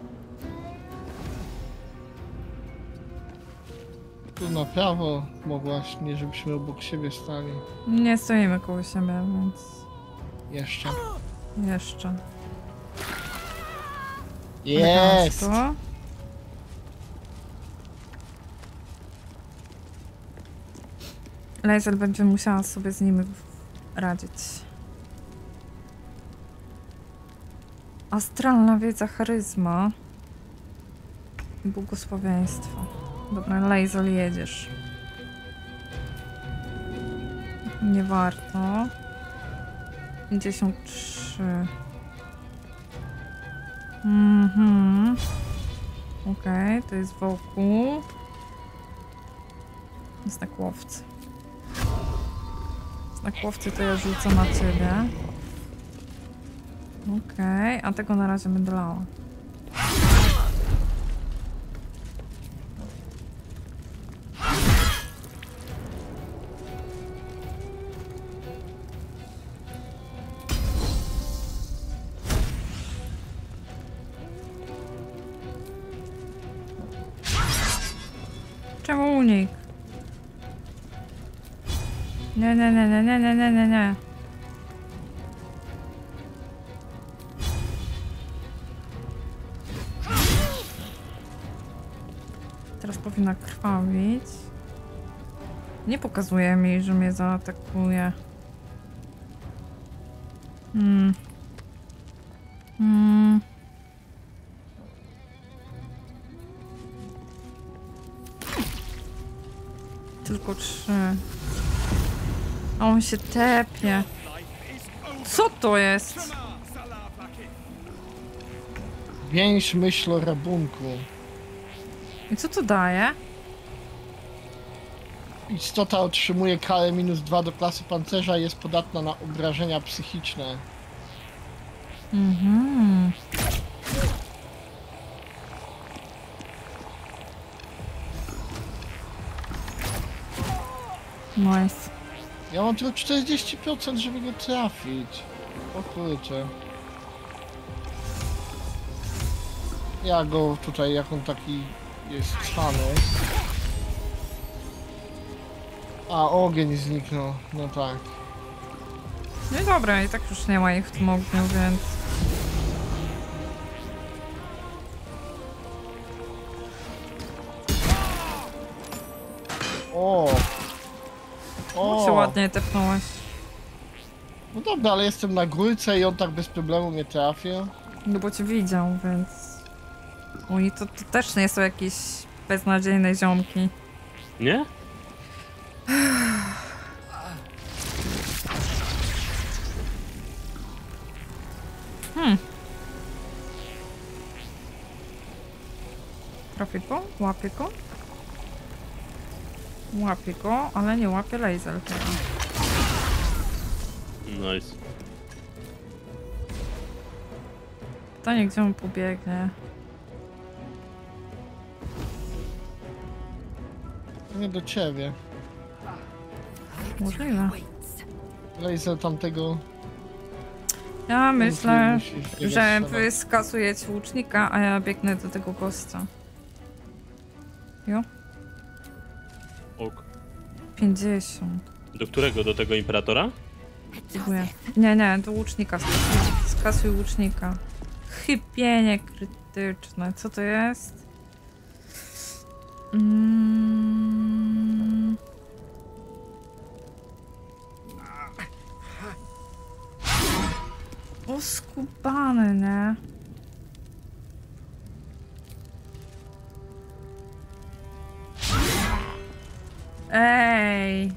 Tu na prawo mogłaś, nie żebyśmy obok siebie stali. Nie stoimy koło siebie, więc... Jeszcze. Jeszcze. Jest! Elegancko. Lae'zel będzie musiała sobie z nimi radzić. Astralna wiedza, charyzma i błogosławieństwo. Dobra, Lae'zel, jedziesz. Nie warto. pięćdziesiąt trzy. Mhm. Okej, okay, to jest wokół. Znak łowcy. Znak łowcy to ja rzucę na ciebie. Okej, okay, a tego na razie będę lała. Czemu unik? Nie, nie, nie, nie, nie, nie, nie, nie, nie. Teraz powinna krwawić. Nie pokazuje mi, że mnie zaatakuje. Hmm. Hmm. Tylko trzy. A on się tepie. Co to jest? Więź myśl o rabunku. I co to daje? Istota otrzymuje karę minus dwa do klasy pancerza i jest podatna na obrażenia psychiczne. Mhm. Nice. Ja mam tylko czterdzieści procent, żeby go trafić. O kurczę. Ja go tutaj, jak on taki jest cwany. A, ogień zniknął. No tak. No i dobra, i tak już nie ma ich w tym ogniu, więc... O! O! się ładnie tepnąłeś. No dobra, ale jestem na górce i on tak bez problemu mnie trafił. No bo cię widział, więc... Oni to, to też nie są jakieś beznadziejne ziomki. Nie? Hmm. Trafię go? Łapię go? Łapię go, ale nie łapię laser. Nice. Pytanie, gdzie on pobiegnie? Nie do ciebie. Możliwe. Laser tamtego... Ja myślę, musisz biegać że sama. wy skasujecie łucznika, a ja biegnę do tego gościa. Jo? Ok. pięćdziesiąt. Do którego? Do tego imperatora? Dziękuję. Nie, nie, do łucznika. Skasuj, skasuj łucznika. Chybienie krytyczne. Co to jest? Mm. O, skubany, nie? Ej!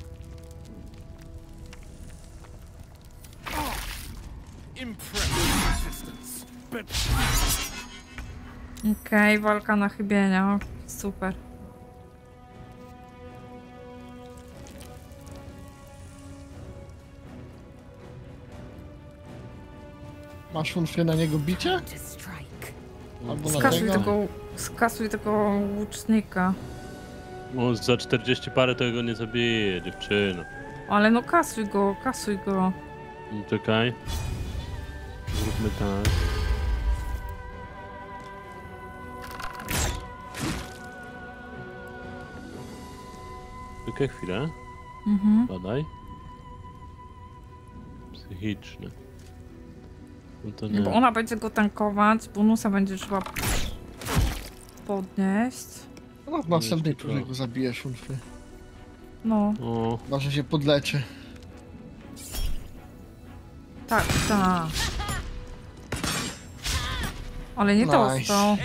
Okej, okay, walka na chybienia. Super. Masz funfry na niego bicie? Albo na Skasuj tego? tego, skasuj tego łucznika. No, za czterdzieści parę to go nie zabije, dziewczyno. Ale no kasuj go, kasuj go. No, czekaj. Zróbmy tak. Czekaj chwilę. Mhm. Badaj. Psychiczny. No to nie. Bo ona będzie go tankować, bonusa będzie trzeba podnieść. No, w następnej turze go zabijesz funfry. No. O. Chyba, że się podleczy. Tak, tak. Ale nie Nice. dostał.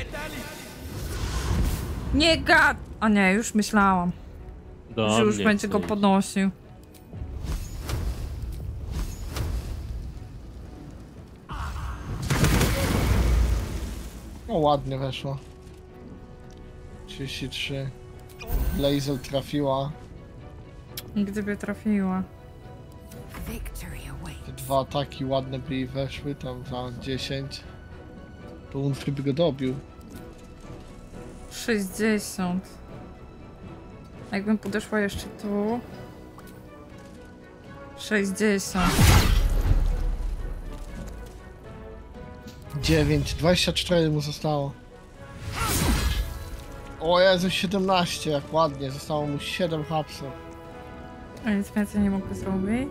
Nie gad! A nie, już myślałam, Do że już mnie będzie go chcesz. podnosił. No ładnie weszło. trzydzieści trzy. Laser trafiła. Gdyby trafiła. Te dwa ataki ładne by jej weszły, tam za dziesięć. To Unfry by go dobił. sześćdziesiąt. A jakbym podeszła jeszcze tu. sześćdziesiąt. dziewięć, dwadzieścia cztery mu zostało. O Jezu, siedemnaście, jak ładnie. Zostało mu siedem hapsów. A nic więcej nie mogę zrobić.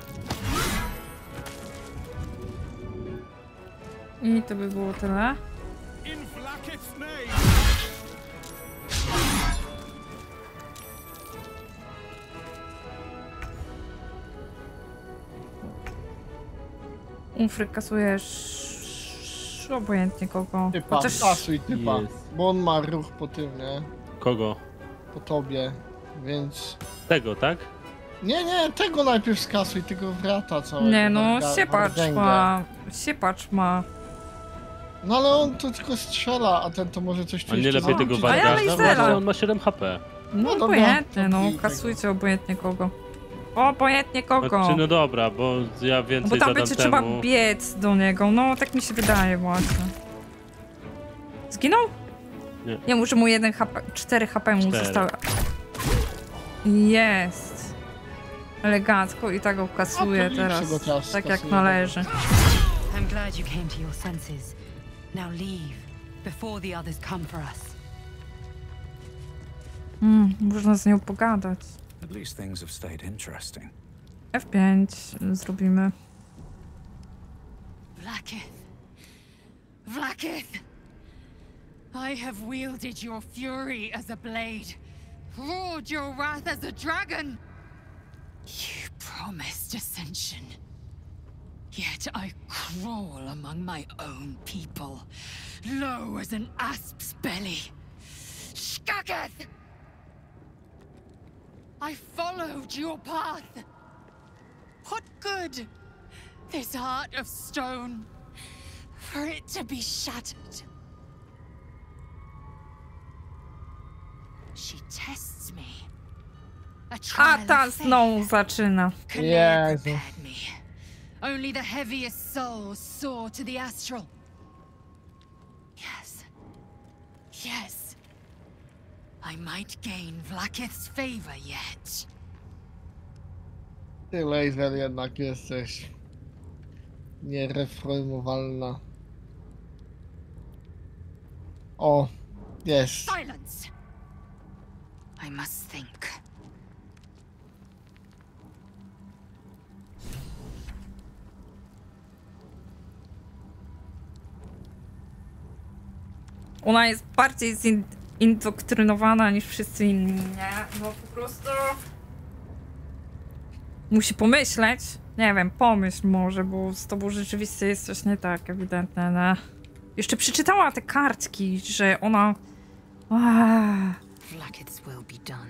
I to by było tyle. Ufry kasujesz obojętnie kogo. Typa, Chociaż... kasuj typa. Jest. Bo on ma ruch po tym, nie? Kogo? Po tobie, więc... Tego, tak? Nie, nie, tego najpierw skasuj, tego wrata całego. Nie no, Warga- siepacz Wardęgę. ma. Siepacz ma. No ale on to tylko strzela, a ten to może coś tu A nie jeszcze lepiej tego zrobić. A ja Wargarda? Lasera. Właśnie on ma siedem H P. No, No dobra, obojętnie, no. zabij Kasujcie obojętnie kogo. Obojętnie kogo. Znaczy, no dobra, bo ja więcej Bo tam zadam będzie temu. trzeba biec do niego. No, tak mi się wydaje właśnie. Zginął? Nie. Nie, może mu jeden H P, cztery H P mu Cztery. zostały. Jest. Elegancko i tak go kasuje A, to teraz. lepszego teraz Tak jak skasuje. należy. I'm glad you came to your senses. Now leave, before the others come for us. Mm, można z nią pogadać. At least things have stayed interesting. F pięć zrobimy. Vlaakith. Vlaakith! I have wielded your fury as a blade, roared your wrath as a dragon. You promised ascension. Yet I crawl among my own people, low as an asp's belly. Shkaketh! I followed your path. What good? This heart of stone, for it to be shattered. She tests me. A A trial ta of faith. znowu zaczyna. Kalea Jezu. prepared me. Only the heaviest souls soar to the astral. Yes. Yes. I might gain Vlaakith's favor yet. Ty, laser, jednak jesteś niereformowalna. O, jest. Silence! I must think. Ona jest bardziej zindoktrynowana niż wszyscy inni, nie? No po prostu... Musi pomyśleć. Nie wiem, pomyśl może, bo z tobą rzeczywiście jest coś nie tak ewidentne, nie? Jeszcze przeczytała te kartki, że ona... Ah. Vlaakith's will be done.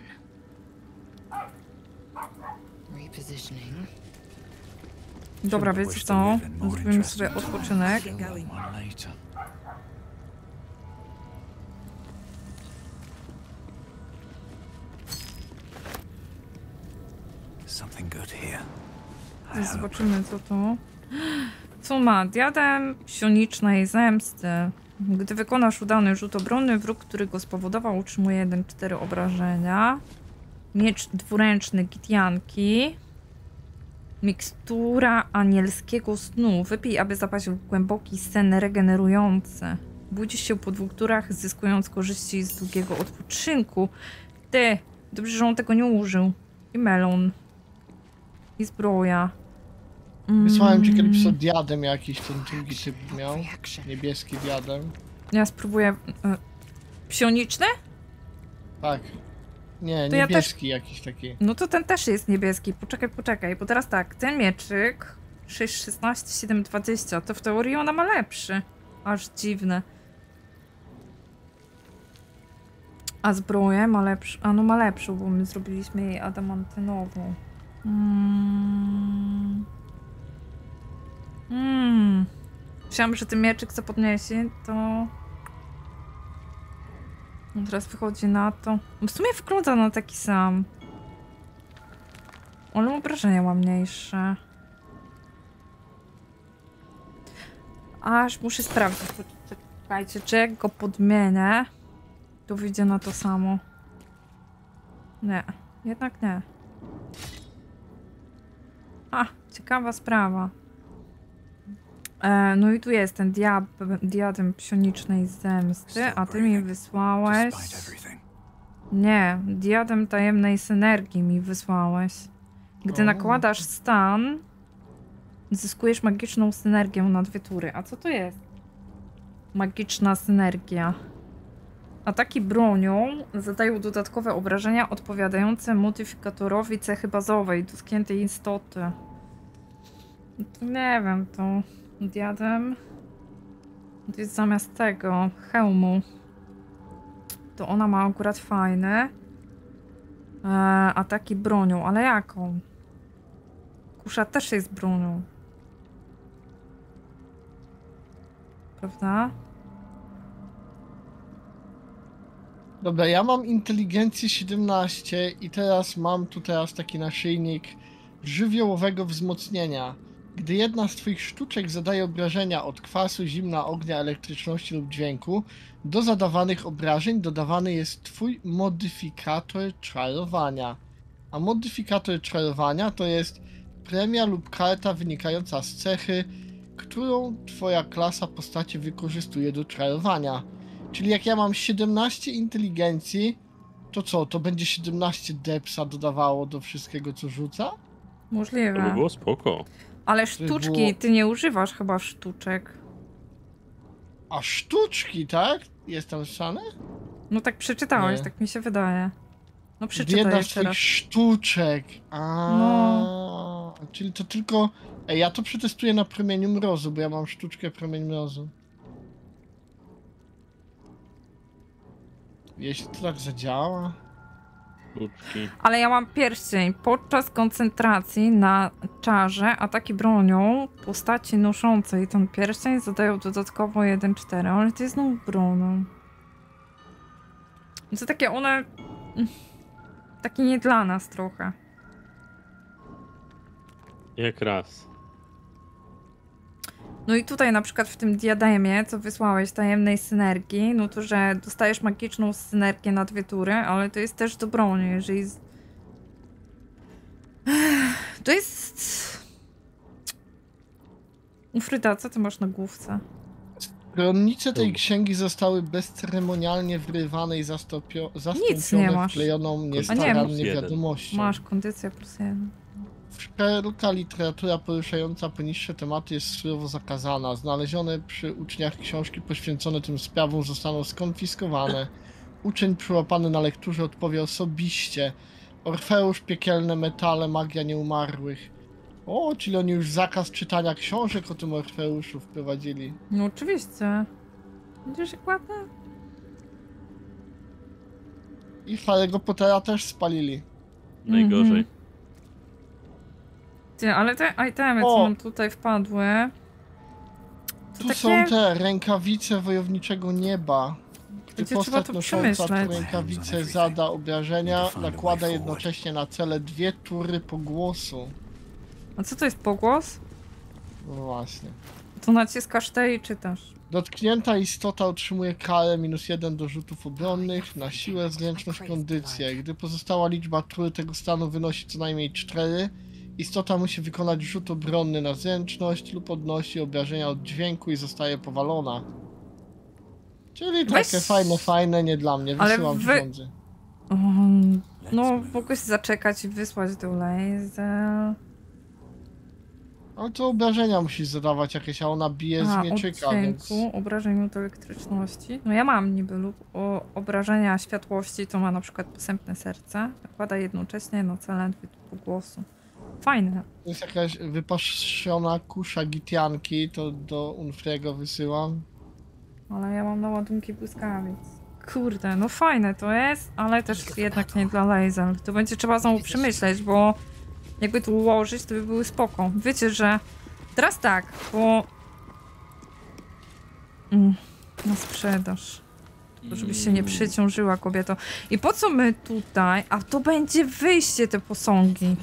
Repositioning. Dobra, wiecie co? Zrobimy sobie odpoczynek. Something good here. Zobaczymy co to. Co ma? Diadem psionicznej zemsty. Gdy wykonasz udany rzut obronny, wróg, który go spowodował, utrzymuje jeden cztery obrażenia. Miecz dwuręczny Gitianki. Mikstura anielskiego snu. Wypij, aby zapaść w głęboki sen regenerujący. Budzisz się po dwóch turach, zyskując korzyści z długiego odpoczynku. Ty! Dobrze, że on tego nie użył. I melon. I zbroja. Mm. Wysłałem ci kiedyś diadem jakiś, ten drugi typ miał. Niebieski diadem. Ja spróbuję... E, psioniczny? Tak. Nie, To ja niebieski jakiś taki. No to ten też jest niebieski. Poczekaj, poczekaj. Bo teraz tak, ten mieczyk sześć szesnaście, siedem dwadzieścia. To w teorii ona ma lepszy. Aż dziwne. A zbroję ma lepszą. A no ma lepszą, bo my zrobiliśmy jej adamantynową. Mm. Mm. Myślałam, że ten mieczyk co podniesie, to... No teraz wychodzi na to. W sumie wygląda na taki sam. Ale obrażenia ma mniejsze. Aż muszę sprawdzić. Poczekajcie, czy jak go podmienię, to wyjdzie na to samo. Nie, jednak nie. A, ciekawa sprawa. E, no i tu jest ten diab diadem psionicznej zemsty, a ty mi wysłałeś... Despite everything. Nie, diadem tajemnej synergii mi wysłałeś. Gdy O. nakładasz stan, zyskujesz magiczną synergię na dwie tury. A co to jest? Magiczna synergia. Ataki bronią zadają dodatkowe obrażenia odpowiadające modyfikatorowi cechy bazowej dotkniętej istoty. No to nie wiem, to diadem to jest zamiast tego hełmu. To ona ma akurat fajne e, ataki bronią, ale jaką? Kusza też jest bronią. Prawda? Dobra, ja mam inteligencję siedemnaście i teraz mam tu teraz taki naszyjnik żywiołowego wzmocnienia. Gdy jedna z twoich sztuczek zadaje obrażenia od kwasu, zimna, ognia, elektryczności lub dźwięku, do zadawanych obrażeń dodawany jest twój modyfikator czarowania. A modyfikator czarowania to jest premia lub karta wynikająca z cechy, którą twoja klasa postaci wykorzystuje do czarowania. Czyli jak ja mam siedemnaście inteligencji, to co, to będzie siedemnaście depsa dodawało do wszystkiego, co rzuca? To by Możliwe. było spoko. Ale sztuczki, było- ty nie używasz chyba sztuczek. A sztuczki, tak? Jestem napisane? No tak przeczytałeś, Nie. tak mi się wydaje. No przeczytaj Jedna z jeszcze twoich raz. sztuczek. A, No. Czyli to tylko... Ej, ja to przetestuję na promieniu mrozu, bo ja mam sztuczkę promień mrozu. Jeśli to tak zadziała... Sztuczki. Ale ja mam pierścień. Podczas koncentracji na czarze ataki bronią postaci noszącej ten pierścień zadają dodatkowo jeden cztery, ale to jest znowu bronią. To takie one... mm, takie nie dla nas trochę. Jak raz. No i tutaj na przykład w tym diademie, co wysłałeś, tajemnej synergii, no to, że dostajesz magiczną synergię na dwie tury, ale to jest też do broni, jeżeli... Z... To jest... Ufryda, co ty masz na główce? Stronnice tej Dobra. księgi zostały bezceremonialnie wyrywane i zastąpio... Nic zastąpione nie masz. wklejoną A nie, niestarannie jeden. wiadomością. Masz kondycję plus jeden. Wszelka literatura poruszająca poniższe tematy jest surowo zakazana. Znalezione przy uczniach książki poświęcone tym sprawom zostaną skonfiskowane. Uczeń przyłapany na lekturze odpowie osobiście. Orfeusz, piekielne metale, magia nieumarłych. O, czyli oni już zakaz czytania książek o tym Orfeuszu wprowadzili. No oczywiście. Widzisz jak ładne? I Harry'ego Pottera też spalili. Najgorzej. Mhm. Ty, ale te itemy, O! co nam tutaj wpadły... To Tu takie... są te rękawice wojowniczego nieba. Gdy Będzie trzeba postać to nosząca przemyśleć. tę rękawicę zada obrażenia, nakłada jednocześnie na cele dwie tury pogłosu. A co to jest pogłos? No właśnie. To naciskasz te i czytasz. Dotknięta istota otrzymuje karę minus jeden do rzutów obronnych na siłę, zręczność, kondycję. Gdy pozostała liczba tur tego stanu wynosi co najmniej cztery, istota musi wykonać rzut obronny na zręczność lub odnosi obrażenia od dźwięku i zostaje powalona. Czyli takie Weź- fajne, fajne, nie dla mnie. Ale Wysyłam wy- pieniądze. Um, no, mogłeś zaczekać i wysłać do laser. Ale to obrażenia musisz zadawać jakieś, a ona bije z A, od mieczyka, więc... dźwięku, obrażeń od elektryczności. No ja mam niby lub o, obrażenia światłości, to ma na przykład posępne serce. Nakłada jednocześnie na cele pogłosu. Fajne. To jest jakaś wypaszczona kusza gitianki, to do Unfriego wysyłam. Ale ja mam naładunki błyskawic. Kurde, no fajne to jest, ale też jednak nie dla laser. To będzie trzeba znowu przemyśleć, bo jakby tu ułożyć, to by były spoko. Wiecie, że teraz tak, bo... Mm, na sprzedaż. Tylko żebyś się nie przeciążyła, kobieto. I po co my tutaj? A to będzie wyjście, te posągi.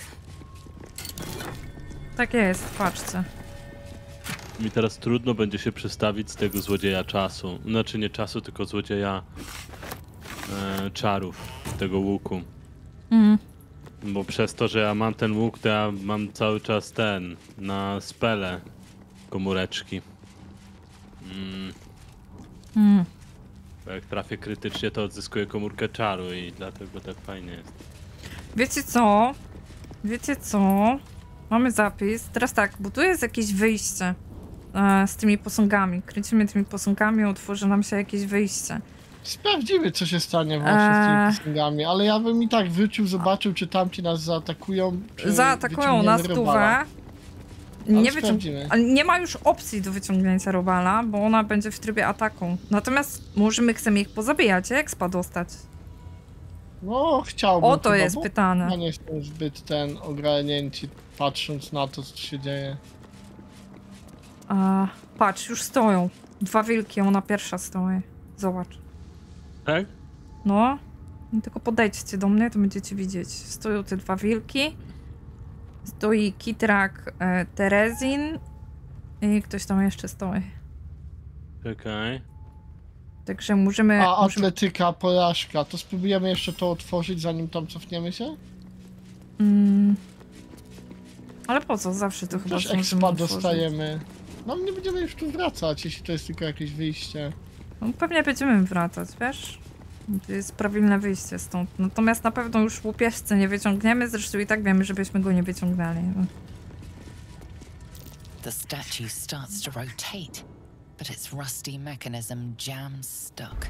Tak jest, patrzcie. Mi teraz trudno będzie się przestawić z tego złodzieja czasu. Znaczy nie czasu, tylko złodzieja e, czarów, tego łuku. Mm. Bo przez to, że ja mam ten łuk, to ja mam cały czas ten, na spele. komóreczki. Mm. Mm. Bo jak trafię krytycznie, to odzyskuję komórkę czaru i dlatego tak fajnie jest. Wiecie co? Wiecie co? Mamy zapis. Teraz tak, bo tu jest jakieś wyjście e, z tymi posągami. Kręcimy tymi posągami, otworzy nam się jakieś wyjście. Sprawdzimy, co się stanie właśnie Eee. z tymi posągami, ale ja bym i tak wrócił, zobaczył, czy tamci nas zaatakują. Czy Zaatakują nas wyciągniemy robala. stówę. Nie, wyciąg... sprawdzimy. ale nie ma już opcji do wyciągnięcia robala, bo ona będzie w trybie ataku. Natomiast może my chcemy ich pozabijać, jak spa dostać? No, chciałbym. O to chyba, jest bo pytane. Ja nie jestem zbyt ten ogarnięci, patrząc na to, co się dzieje. A, patrz, już stoją. Dwa wilki, ona pierwsza stoi. Zobacz. Tak? No. No tylko podejdźcie do mnie, to będziecie widzieć. Stoją te dwa wilki. Stoi Kitrak, e, Terezin i ktoś tam jeszcze stoi. Czekaj. Także możemy... A możemy... atletyka, porażka, to spróbujemy jeszcze to otworzyć, zanim tam cofniemy się? Mm. Ale po co? Zawsze to chyba Też możemy expa otworzyć. dostajemy. No nie będziemy już tu wracać, jeśli to jest tylko jakieś wyjście. No, pewnie będziemy wracać, wiesz? To jest prawilne wyjście stąd. Natomiast na pewno już łupieżce nie wyciągniemy, zresztą i tak wiemy, żebyśmy go nie wyciągnęli. The statue starts to rotate, but its rusty mechanism jams stuck.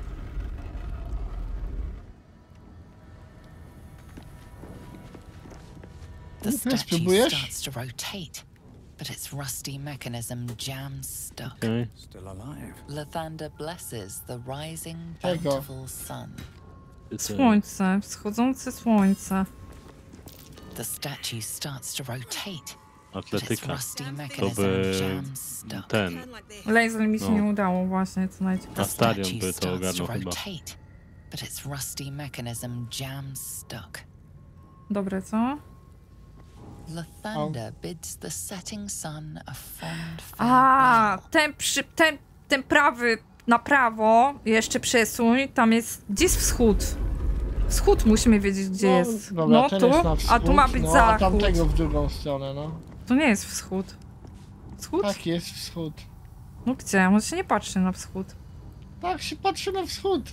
The statue spróbujesz? starts to rotate, but its rusty mechanism jams stuck. Okay. Still alive. Lathander blesses the rising Tego. bountiful sun. Słońce, wschodzące słońce. The statue starts to rotate, but its Atletyka. rusty To mechanism by jams stuck. ten. Laser mi się No. nie udało właśnie, co najciekawsze. Astarion statue by to starts ogarnął to chyba. rotate, but its rusty mechanism jams stuck. Dobre, co? Lathander bids the setting sun a fond A, farewell. ten, przy, ten, ten prawy na prawo, jeszcze przesuń, tam jest, gdzie jest wschód? Wschód musimy wiedzieć, gdzie no, jest. Dobra, No ten tu, jest na wschód, a tu ma być no, a zachód. tamtego w drugą stronę, no. To nie jest wschód. Wschód? Tak, jest wschód. No gdzie? On się nie patrzy na wschód. Tak, się patrzy na wschód.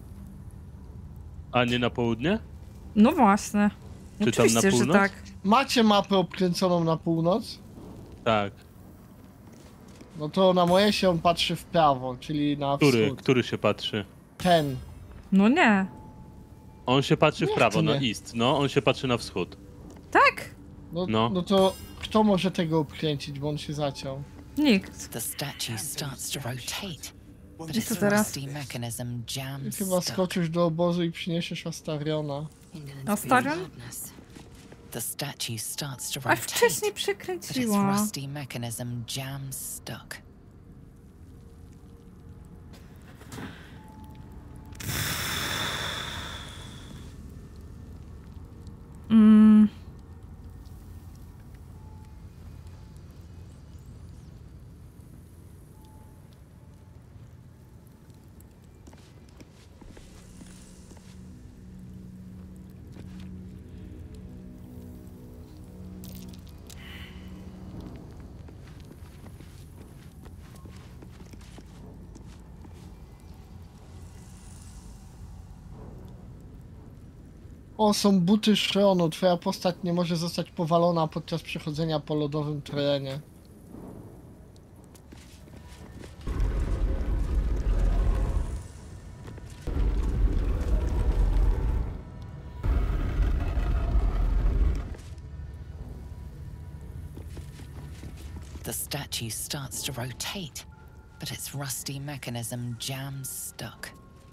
A nie na południe? No właśnie. Czy tam na Oczywiście, że północ? tak. Macie mapę obkręconą na północ? Tak. No to na moje się on patrzy w prawo, czyli na Który? wschód. Który się patrzy? Ten. No nie. On się patrzy w Jak prawo, to na nie? east. No, on się patrzy na wschód. Tak? No, No. no to kto może tego obkręcić, bo on się zaciął? Nikt. The statue starts to rotate, but I its co teraz? rusty mechanism jams Chyba stuck. skoczysz do obozu i przyniesiesz Astariona. Astarion? The statue starts to A wcześniej rotate, but its przekręciła. rusty mechanism jams stuck. Mm. O, są buty Shreonu. Twoja postać nie może zostać powalona podczas przechodzenia po lodowym terenie. The statue starts to rotate, but its rusty mechanism jams stuck.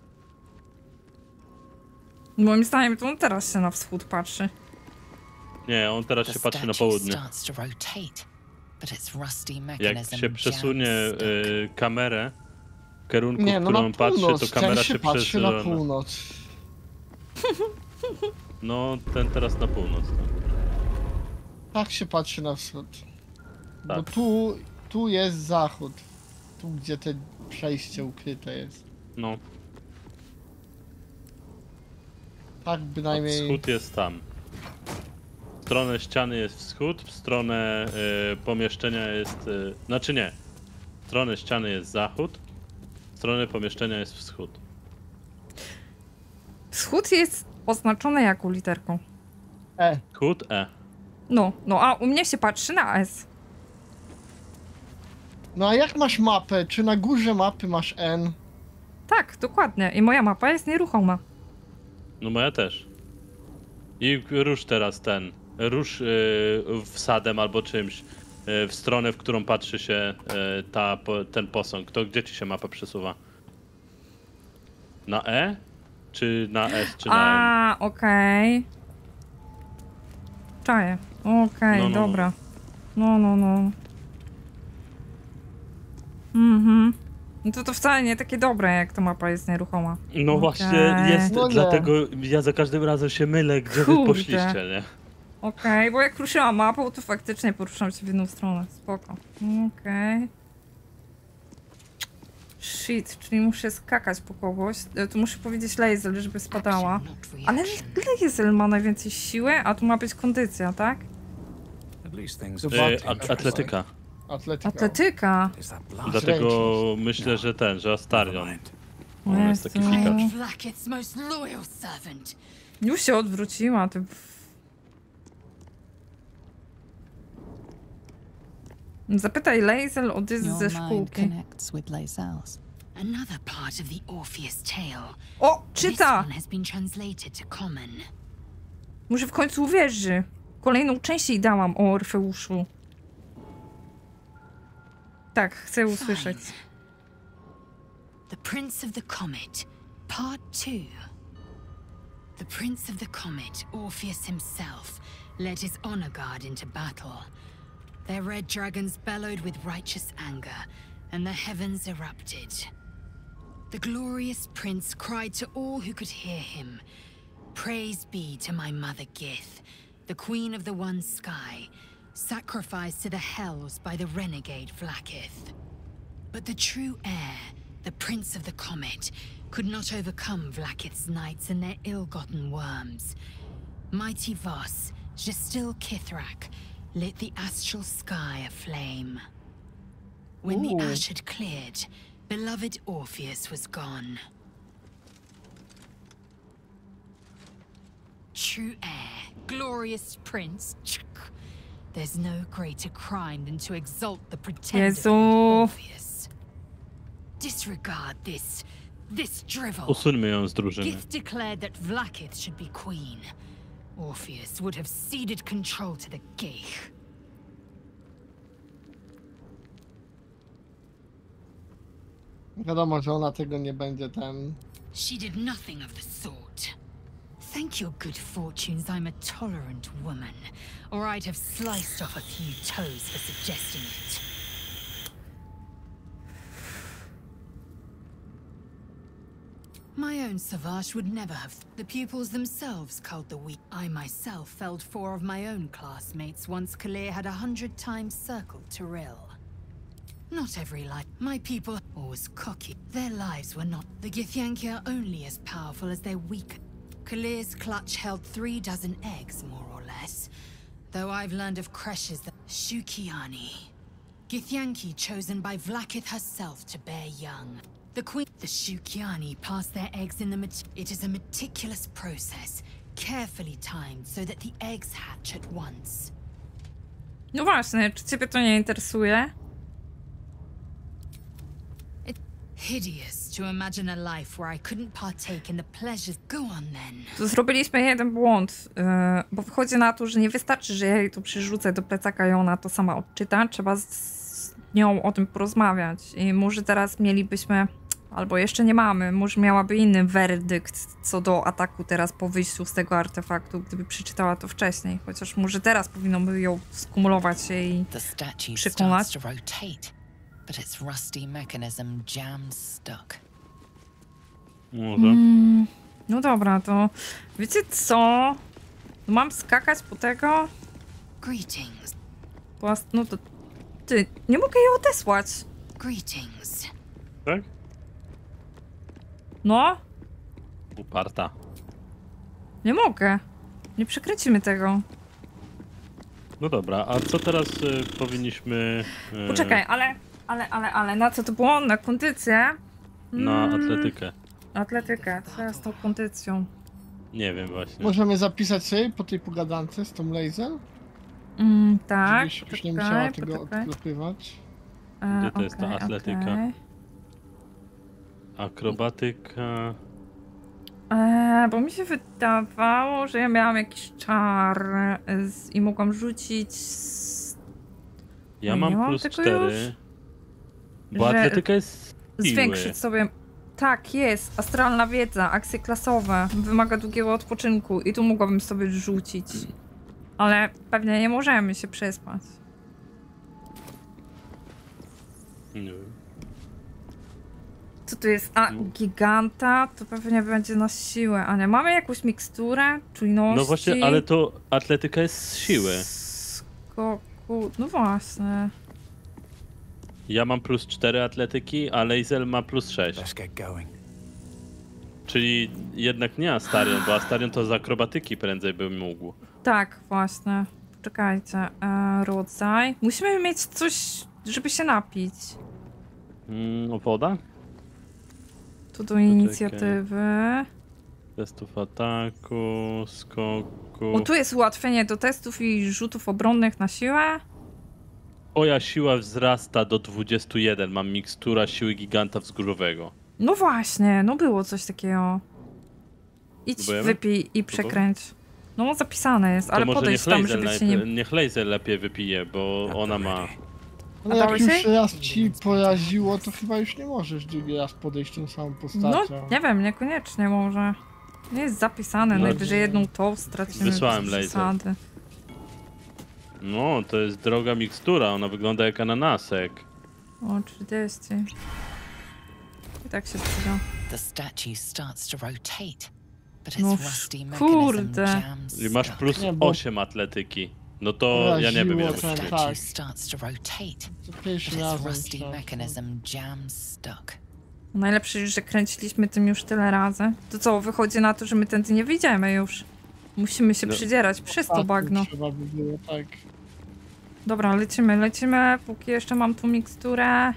Moim zdaniem to on teraz się na wschód patrzy. Nie, on teraz The się patrzy na statue południe. starts to rotate, but its rusty Jak mechanism się przesunie jams stuck. y, kamerę w kierunku, Nie, w no którym na patrzy, północ. to Ten kamera się się patrzy na przesunie. północ. No, ten teraz na północ. Tak. Tak się patrzy na wschód. Bo Tak. tu, tu jest zachód. Tu, gdzie te przejście ukryte jest. No, Tak a bynajmniej. wschód jest tam. stronę ściany jest wschód, w stronę y, pomieszczenia jest... Y, znaczy nie. W stronę ściany jest zachód, w stronę pomieszczenia jest wschód. Wschód jest oznaczony jaką literką? E. Wschód E. No, no a u mnie się patrzy na S. No a jak masz mapę? Czy na górze mapy masz N? Tak, dokładnie. I moja mapa jest nieruchoma. No moja też. I rusz teraz ten. Rusz y, wsadem albo czymś y, w stronę, w którą patrzy się y, ta, po, ten posąg. To gdzie ci się mapa przesuwa? Na E? Czy na S, czy na N? A, okej. Okay. Czaję. Okej, okay, no, no, dobra. No, no, no. Mhm. No to to wcale nie takie dobre, jak ta mapa jest nieruchoma. No okay. właśnie jest, no dlatego ja za każdym razem się mylę, gdzie Kurde. wy poszliście, nie? Okej, okay, bo jak ruszyłam mapą, to faktycznie poruszam się w jedną stronę. Spoko. Okej. Okay. Shit, czyli muszę skakać po kogoś. Tu muszę powiedzieć Lae'zel, żeby spadała. Ale Lae'zel ma najwięcej siły, a tu ma być kondycja, tak? E, at atletyka. Atletyka. Atletyka. Dlatego myślę, że ten, że Astarion. On jest taki fikacz. Już się odwróciła. Ty... Zapytaj Lae'zel o dys ze szkółki. O, czyta! Może w końcu uwierzy. Kolejną część jej dałam o Orfeuszu. Tak, chcę usłyszeć. The Prince of the Comet, Part two. The Prince of the Comet, Orpheus himself, led his honor guard into battle. Their red dragons bellowed with righteous anger, and the heavens erupted. The glorious prince cried to all who could hear him, "Praise be to my mother Gith, the queen of the one sky, sacrificed to the hells by the renegade Vlaakith." But the true heir, the Prince of the Comet, could not overcome Vlaakith's knights and their ill-gotten worms. Mighty Voss, Gestil Kithrak, lit the astral sky aflame. When Ooh. the ash had cleared, beloved Orpheus was gone. True heir, glorious prince. There's no greater crime than to exalt the pretender Jezu. Orpheus. Disregard this, this drivel. Usuńmy ją z drużyny. Gith declared that Vlaakith should be queen. Orpheus would have ceded control to the Geich. Wiadomo, że ona tego nie będzie ten... She did nothing of the sort. Thank your good fortunes I'm a tolerant woman, or I'd have sliced off a few toes for suggesting it. My own Savage would never have. The pupils themselves culled the weak. I myself felled four of my own classmates once Kalir had a hundred times circled Tyrell. Not every life. My people always cocky. Their lives were not. The Githyanki are only as powerful as their weak. Kalir's clutch held three dozen eggs, more or less. Though I've learned of Kresh's the Shukiani. Githyanki chosen by Vlaakith herself to bear young. The queen, the Shukiani, pass their eggs in the mat. It is a meticulous process, carefully timed so that the eggs hatch at once. No właśnie, czy ciebie to nie interesuje? It hideous to imagine a life where I couldn't partake in the pleasures. Go on then. To zrobiliśmy jeden błąd, yy, bo wychodzi na to, że nie wystarczy, że ja jej to przyrzucę do plecaka i ona to sama odczyta. Trzeba z, z nią o tym porozmawiać. I może teraz mielibyśmy, albo jeszcze nie mamy, może miałaby inny werdykt co do ataku teraz po wyjściu z tego artefaktu, gdyby przeczytała to wcześniej. Chociaż może teraz powinno by ją skumulować się i przekonać. But its rusty mechanism jammed stuck. Może. Mm, no dobra, to wiecie co? Mam skakać po tego? Greetings. Płas... No to... Ty, nie mogę jej odesłać. Greetings. Tak? No? Uparta. Nie mogę. Nie przekręcimy tego. No dobra, a co teraz y, powinniśmy... Y, Poczekaj, ale, ale, ale, ale, na co to było? Na kondycję? Na Mm, atletykę. Atletykę, co ja z tą kondycją? Nie wiem właśnie. Możemy zapisać sobie po tej pogadance z tą laser? Mm, tak, Żebyś już nie poczekaj, musiała tego poczekaj. odklepywać. E, Gdzie to jest ta okej, atletyka? okej. Akrobatyka... E, bo mi się wydawało, że ja miałam jakiś czar z, i mogłam rzucić... Z, Ja nie mam mam plus tego cztery. Bo Że atletyka jest siły. zwiększyć sobie... Tak, jest. Astralna wiedza, akcje klasowe. Wymaga długiego odpoczynku i tu mogłabym sobie rzucić. Ale pewnie nie możemy się przespać. Nie wiem. Co tu jest? A, giganta? To pewnie będzie na siłę. A nie, mamy jakąś miksturę? Czujności? No właśnie, ale to atletyka jest z siły. Skoku... No właśnie. Ja mam plus cztery atletyki, a Lazel ma plus sześć. Let's get going. Czyli jednak nie Astarion, bo Astarion to z akrobatyki prędzej by mógł. Tak, właśnie. Poczekajcie. E, rodzaj. Musimy mieć coś, żeby się napić. Mm, woda? Tu do inicjatywy. Testów ataku, skoku. O, tu jest ułatwienie do testów i rzutów obronnych na siłę. Moja siła wzrasta do dwudziestu jeden. Mam mikstura siły giganta wzgórzowego. No właśnie, no było coś takiego. Idź, Próbujemy? wypij i przekręć. No zapisane jest, ale to może podejdź niech tam, Lazel, żeby cię nie... niech Lazel lepiej wypije, bo ona ma... Ale A jak dałeś już jej? raz ci poraziło, to chyba już nie możesz drugi raz podejść tą samą No, postacią. nie wiem, niekoniecznie może. Nie jest zapisane, No, najwyżej jedną tą stracimy wysłałem bez laser. zasady. No, to jest droga mikstura, ona wygląda jak ananasek. O, trzydzieści. I tak się przyda. The statue starts to rotate, but No, its rusty kurde. mechanism jams I masz stuck. plus Nie, bo- osiem atletyki. No to ja nie wiem ile Poraziło musi ten, mieć. tak. Statue starts to rotate, Za but pierwszym its razem. rusty tak. mechanism jams stuck. Najlepsze już, że kręciliśmy tym już tyle razy. To co, wychodzi na to, że my tędy nie wyjdziemy już. Musimy się No. przedzierać przez to Ostatnim bagno. Trzeba by było, tak. Dobra, lecimy, lecimy, póki jeszcze mam tu miksturę.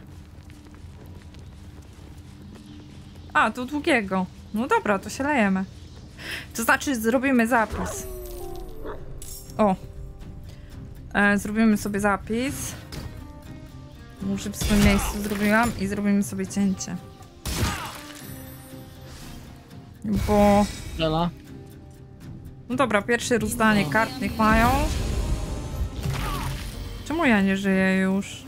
A, do długiego. No dobra, to się lejemy. To znaczy zrobimy zapis. O. E, zrobimy sobie zapis. Może w swoim miejscu zrobiłam i zrobimy sobie cięcie. Bo... Dela. No dobra, pierwsze rozdanie kart niech mają. Czemu ja nie żyję już?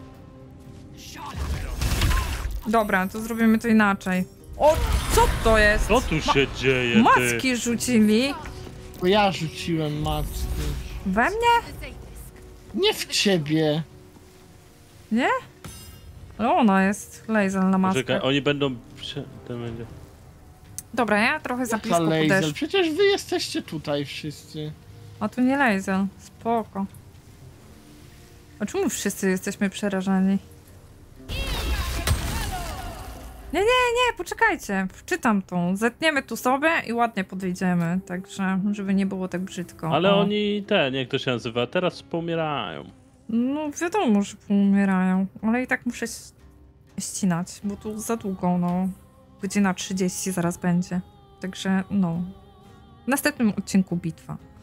Dobra, to zrobimy to inaczej. O, co to jest? Co tu się dzieje, ty? Macki rzucili. Bo ja rzuciłem macki. We mnie? Nie w ciebie. Nie? Ale ona jest laser na maskę. Czekaj, oni będą... Prze... To będzie... Dobra, ja trochę za Jaka blisko laser? podeszłam. Przecież wy jesteście tutaj wszyscy. A tu nie laser. Spoko. A czemu wszyscy jesteśmy przerażeni? Nie, nie, nie, poczekajcie. Wczytam tą. Zetniemy tu sobie i ładnie podejdziemy. Także, żeby nie było tak brzydko. Ale O. oni, te, jak to się nazywa, teraz pomierają. No wiadomo, że umierają, ale i tak muszę ścinać, bo tu za długo, no. Godzina trzydzieści zaraz będzie. Także, no. W następnym odcinku bitwa.